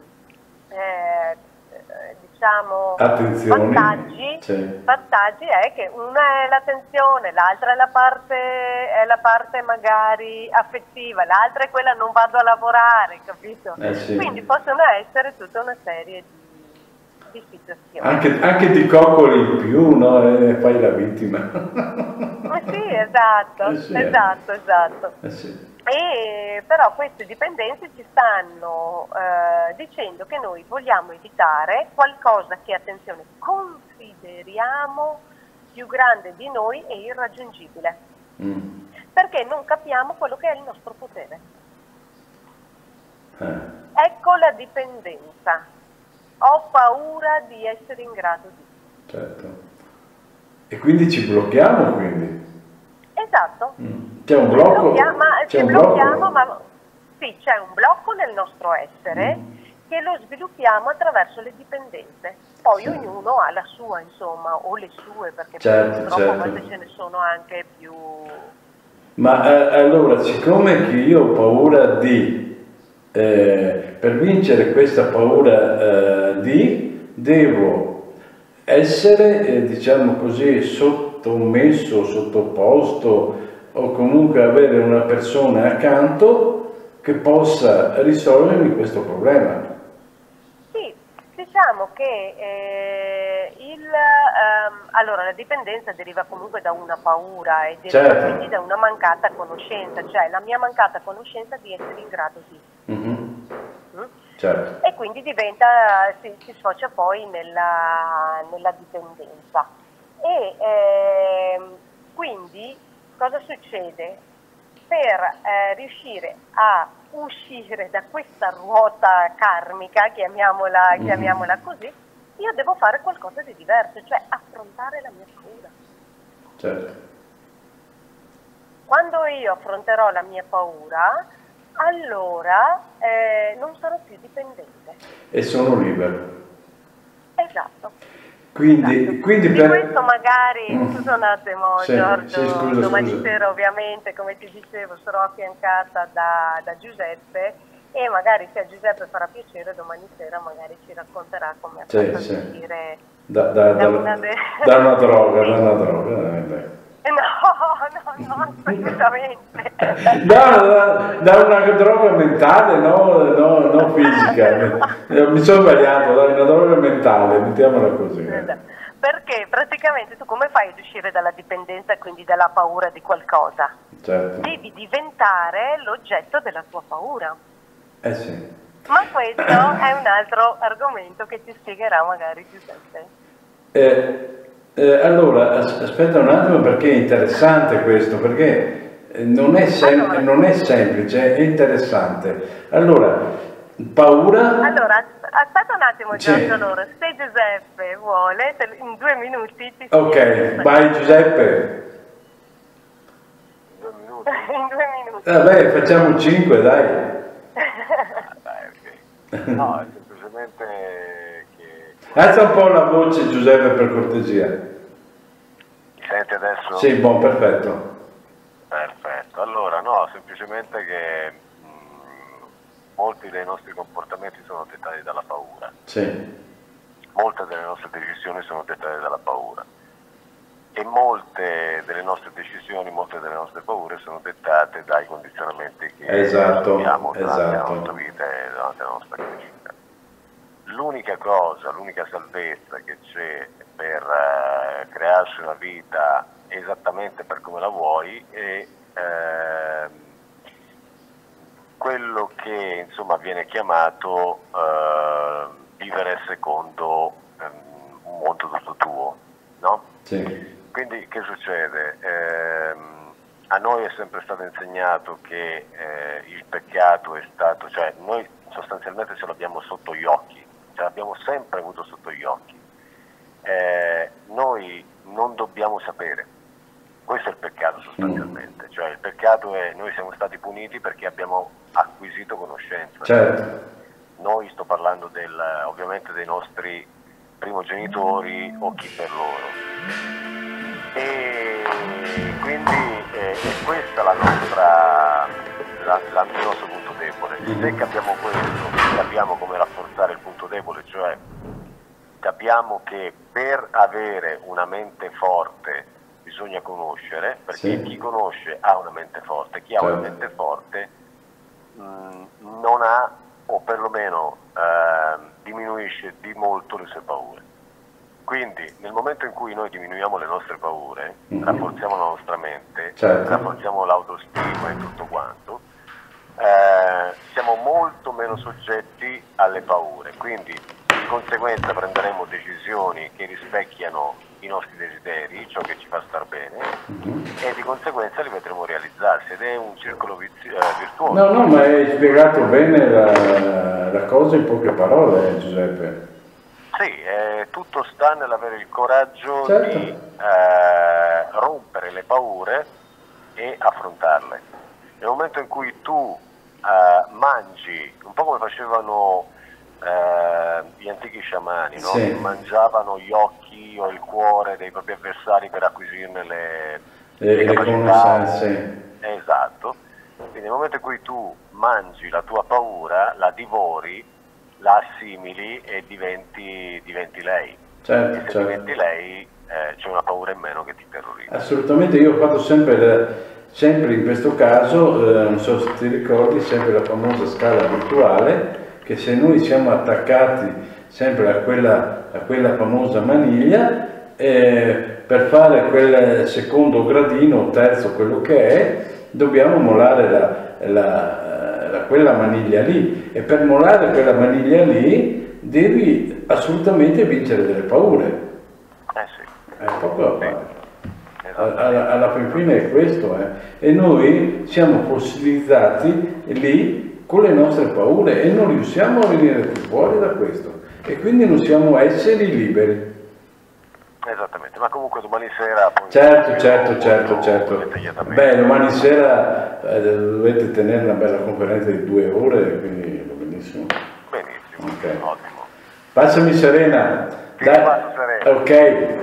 diciamo vantaggi è che una è l'attenzione, l'altra è la parte magari affettiva, l'altra è quella non vado a lavorare, capito? Quindi possono essere tutta una serie di situazioni. Anche di coccoli in più, no? Fai la vittima. Sì, esatto. E però queste dipendenze ci stanno dicendo che noi vogliamo evitare qualcosa che, attenzione, consideriamo più grande di noi e irraggiungibile, perché non capiamo quello che è il nostro potere. Ecco la dipendenza. Ho paura di essere in grado di. Certo. E quindi ci blocchiamo, quindi? Esatto. C'è un blocco? Ci blocchiamo, ma sì, c'è un blocco nel nostro essere che lo sviluppiamo attraverso le dipendenze. Poi ognuno ha la sua, insomma, o le sue, perché purtroppo a volte ce ne sono anche più. Ma allora, siccome che io ho paura per vincere questa paura devo essere, diciamo così, sottomesso, sottoposto o comunque avere una persona accanto che possa risolvermi questo problema. Sì, diciamo che allora la dipendenza deriva comunque da una paura e deriva quindi da una mancata conoscenza, cioè la mia mancata conoscenza di essere in grado di. E quindi si sfocia poi nella dipendenza. E quindi cosa succede? Per riuscire a uscire da questa ruota karmica, chiamiamola così, io devo fare qualcosa di diverso, cioè affrontare la mia paura. Certo. Quando io affronterò la mia paura, allora non sarò più dipendente. E sono libero. Esatto. Quindi Di per... questo magari, scusa un attimo Sì, Giorgio, sì, scusa, domani scusa. sera ovviamente, come ti dicevo, sarò affiancata da Giuseppe e magari se a Giuseppe farà piacere domani sera magari ci racconterà come ha fatto Sì. a uscire Da una droga, dai. No, assolutamente. Da una droga mentale, no fisica. Mi sono sbagliato, da una droga mentale, mettiamola così. Perché praticamente tu come fai ad uscire dalla dipendenza e quindi dalla paura di qualcosa? Certo. Devi diventare l'oggetto della tua paura. Eh sì. Ma questo è un altro argomento che ci spiegherà magari Giuseppe. Allora, aspetta un attimo perché è interessante questo, perché non è semplice, è interessante. Allora, paura... Allora, aspetta un attimo Sì. Giorgio, allora, se Giuseppe vuole, in 2 minuti ti Ok, vai Giuseppe. 2 minuti. in 2 minuti. Vabbè, facciamo 5, dai. Dai, ok. No, è semplicemente che... Alza un po' la voce Giuseppe per cortesia. Mi senti adesso? Sì, buon, perfetto. Perfetto. Allora, no, semplicemente che molti dei nostri comportamenti sono dettati dalla paura. Sì. Molte delle nostre decisioni sono dettate dalla paura. E molte delle nostre decisioni, molte delle nostre paure sono dettate dai condizionamenti che abbiamo durante la nostra vita e durante la nostra crescita. L'unica cosa, l'unica salvezza che c'è per crearsi una vita esattamente per come la vuoi è quello che insomma viene chiamato vivere secondo un mondo tutto tuo, no? Sì. Quindi che succede? A noi è sempre stato insegnato che il peccato è stato, cioè noi sostanzialmente ce l'abbiamo sotto gli occhi, ce l'abbiamo sempre avuto sotto gli occhi. Noi non dobbiamo sapere, questo è il peccato sostanzialmente, cioè il peccato è noi siamo stati puniti perché abbiamo acquisito conoscenza. Certo. Noi sto parlando ovviamente dei nostri primogenitori o chi per loro. E quindi è questa il nostro punto debole. Se capiamo questo, capiamo come rafforzare il punto debole, cioè capiamo che per avere una mente forte bisogna conoscere, perché chi conosce ha una mente forte, chi ha una mente forte non ha, o perlomeno diminuisce di molto le sue paure. Quindi nel momento in cui noi diminuiamo le nostre paure, rafforziamo la nostra mente, rafforziamo l'autostima e tutto quanto, siamo molto meno soggetti alle paure, quindi di conseguenza prenderemo decisioni che rispecchiano i nostri desideri, ciò che ci fa star bene, e di conseguenza li vedremo realizzarsi, ed è un circolo virtuoso. No, ma hai spiegato bene la cosa in poche parole, Giuseppe. Sì, tutto sta nell'avere il coraggio di rompere le paure e affrontarle. Nel momento in cui tu mangi, un po' come facevano gli antichi sciamani, no? Che mangiavano gli occhi o il cuore dei propri avversari per acquisirne le capacità. Esatto. Quindi nel momento in cui tu mangi la tua paura, la divori, la assimili e diventi lei. E se diventi lei c'è una paura in meno che ti terrorizza. Assolutamente, io ho fatto sempre in questo caso, non so se ti ricordi, sempre la famosa scala virtuale, che se noi siamo attaccati sempre a quella famosa maniglia, per fare quel secondo gradino, terzo, quello che è, dobbiamo mollare quella maniglia lì, e per mollare quella maniglia lì devi assolutamente vincere delle paure. è poco da fare. Alla fine è questo, e noi siamo fossilizzati lì con le nostre paure e non riusciamo a venire più fuori da questo e quindi non siamo esseri liberi. Esattamente, ma comunque domani sera... Certo. Beh, domani sera dovete tenere una bella conferenza di 2 ore, quindi va benissimo. Benissimo, Okay. ottimo. Passami Serena. Serena. Ok.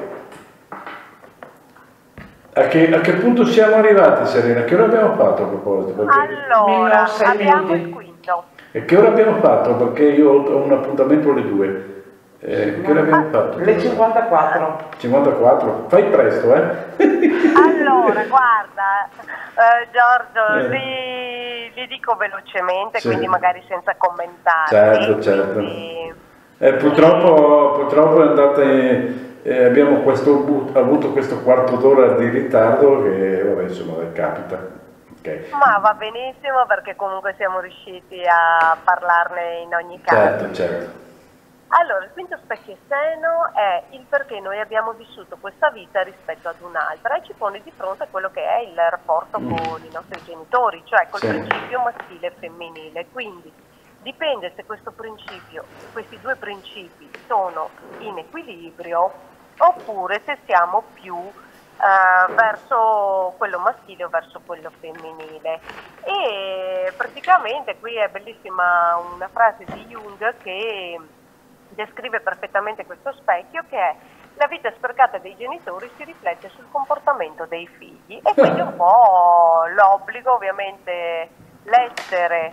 A che punto siamo arrivati, Serena? Che ora abbiamo fatto a proposito? Allora, abbiamo il quinto. E che ora abbiamo fatto? Perché io ho un appuntamento alle 2. Che ora abbiamo fatto? Le 54. 54? Fai presto, Allora, guarda, Giorgio, li dico velocemente, Sì. quindi magari senza commentare. Certo. Quindi... Purtroppo è andata abbiamo avuto questo quarto d'ora di ritardo che vabbè, insomma, capita. Okay. Ma va benissimo perché comunque siamo riusciti a parlarne in ogni caso. Certo. Allora, il quinto specchio seno è il perché noi abbiamo vissuto questa vita rispetto ad un'altra e ci pone di fronte a quello che è il rapporto con i nostri genitori, cioè col principio maschile e femminile. Quindi dipende se questi due principi sono in equilibrio oppure se siamo più verso quello maschile o verso quello femminile. E praticamente qui è bellissima una frase di Jung che descrive perfettamente questo specchio, che è: la vita sprecata dei genitori si riflette sul comportamento dei figli, e quindi un po' l'obbligo, ovviamente l'essere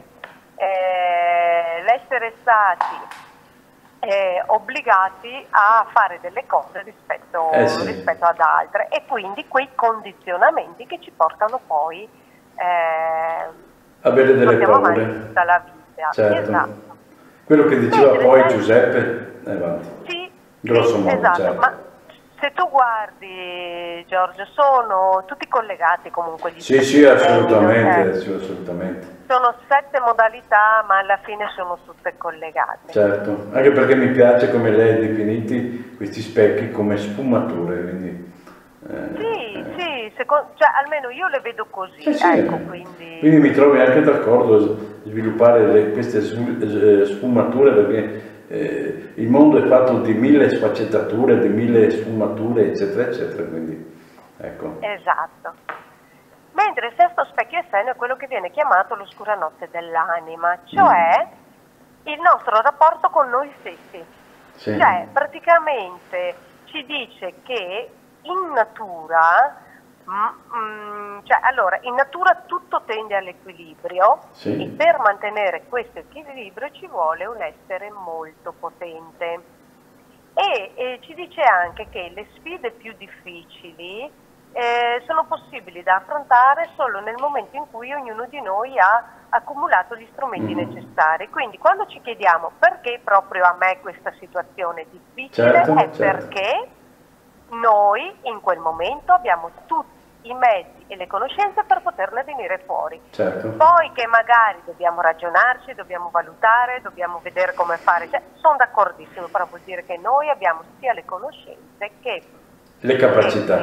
stati obbligati a fare delle cose rispetto ad altre, e quindi quei condizionamenti che ci portano poi avere delle paure tutta la vita. Certo. Esatto. Quello che diceva poi Giuseppe, avanti. Sì, Grosso modo, esatto, certo. ma se tu guardi, Giorgio, sono tutti collegati comunque gli Sì, assolutamente. Sono 7 modalità, ma alla fine sono tutte collegate. Certo, anche perché mi piace come lei ha definiti questi specchi come sfumature, quindi... cioè, almeno io le vedo così, ecco, quindi mi trovi anche d'accordo a sviluppare queste sfumature, perché il mondo è fatto di 1000 sfaccettature, di 1000 sfumature, eccetera, quindi ecco. Esatto. Mentre il sesto specchio esterno è quello che viene chiamato l'oscura notte dell'anima, cioè il nostro rapporto con noi stessi. Sì. Cioè, praticamente ci dice che in natura, in natura tutto tende all'equilibrio, Sì. e per mantenere questo equilibrio ci vuole un essere molto potente. E ci dice anche che le sfide più difficili sono possibili da affrontare solo nel momento in cui ognuno di noi ha accumulato gli strumenti necessari. Quindi quando ci chiediamo perché proprio a me questa situazione è difficile, perché noi in quel momento abbiamo tutti i mezzi e le conoscenze per poterne venire fuori. Certo. Poi che magari dobbiamo ragionarci, dobbiamo valutare, dobbiamo vedere come fare, sono d'accordissimo, però vuol dire che noi abbiamo sia le conoscenze che le capacità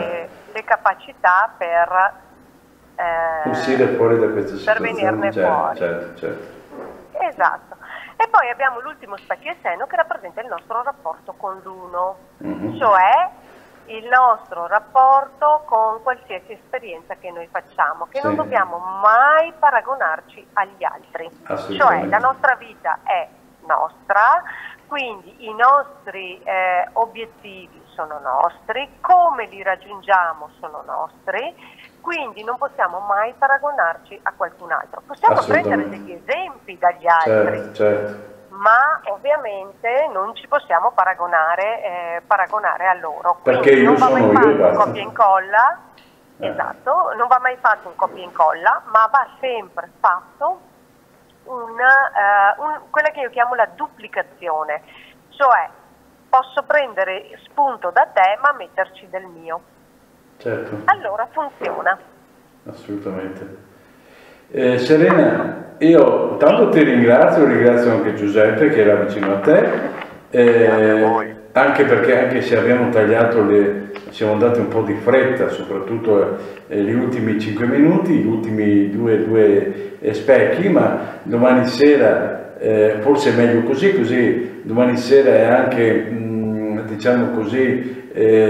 per uscire fuori da questa situazione, per venirne fuori. Certo. Esatto. E poi abbiamo l'ultimo specchio esterno che rappresenta il nostro rapporto con l'uno, cioè il nostro rapporto con qualsiasi esperienza che noi facciamo, che non dobbiamo mai paragonarci agli altri. Cioè la nostra vita è nostra, quindi i nostri obiettivi sono nostri, come li raggiungiamo sono nostri, quindi non possiamo mai paragonarci a qualcun altro. Possiamo prendere degli esempi dagli altri, certo. ma ovviamente non ci possiamo paragonare a loro. Perché io non va sono mai fatto io, un copia e incolla, esatto, non va mai fatto un copia e incolla, ma va sempre fatto quella che io chiamo la duplicazione, cioè posso prendere spunto da te ma metterci del mio. Certo. Allora funziona. Assolutamente. Serena, io tanto ti ringrazio anche Giuseppe che era vicino a te. Grazie a voi. anche perché anche se abbiamo tagliato siamo andati un po' di fretta, soprattutto gli ultimi 5 minuti, gli ultimi due specchi, ma domani sera forse è meglio così domani sera è anche, diciamo così,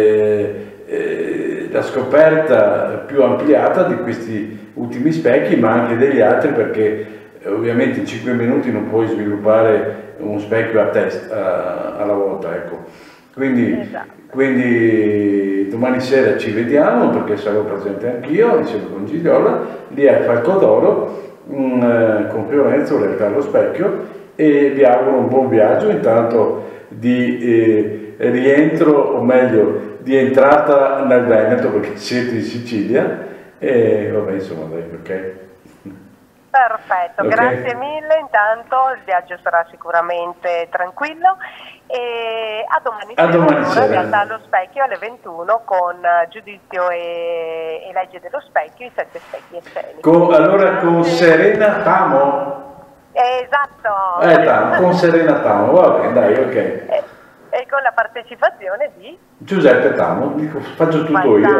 la scoperta più ampliata di questi ultimi specchi, ma anche degli altri, perché ovviamente in 5 minuti non puoi sviluppare un specchio a testa alla volta, ecco. Quindi domani sera ci vediamo, perché sarò presente anch'io insieme con Gigliola lì a Falcodoro con Fiorenzo, allo specchio, e vi auguro un buon viaggio intanto di rientro, o meglio di entrata nel Veneto, perché siete in Sicilia, e vabbè, insomma, dai, ok. Perfetto, okay. Grazie mille, intanto il viaggio sarà sicuramente tranquillo e a domani sera, in realtà allo specchio alle 21 con giudizio e legge dello specchio, i 7 specchi scenici. Allora con Serena Tamo? Esatto! Con Serena Tamo, va bene, dai, ok. E con la partecipazione di Giuseppe Tamo, faccio tutto io.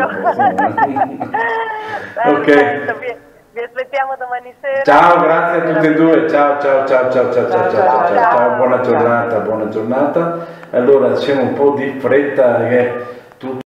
Ok. Vi aspettiamo domani sera. Ciao, grazie a tutti e due. Ciao, buona giornata. Allora, siamo un po' di fretta.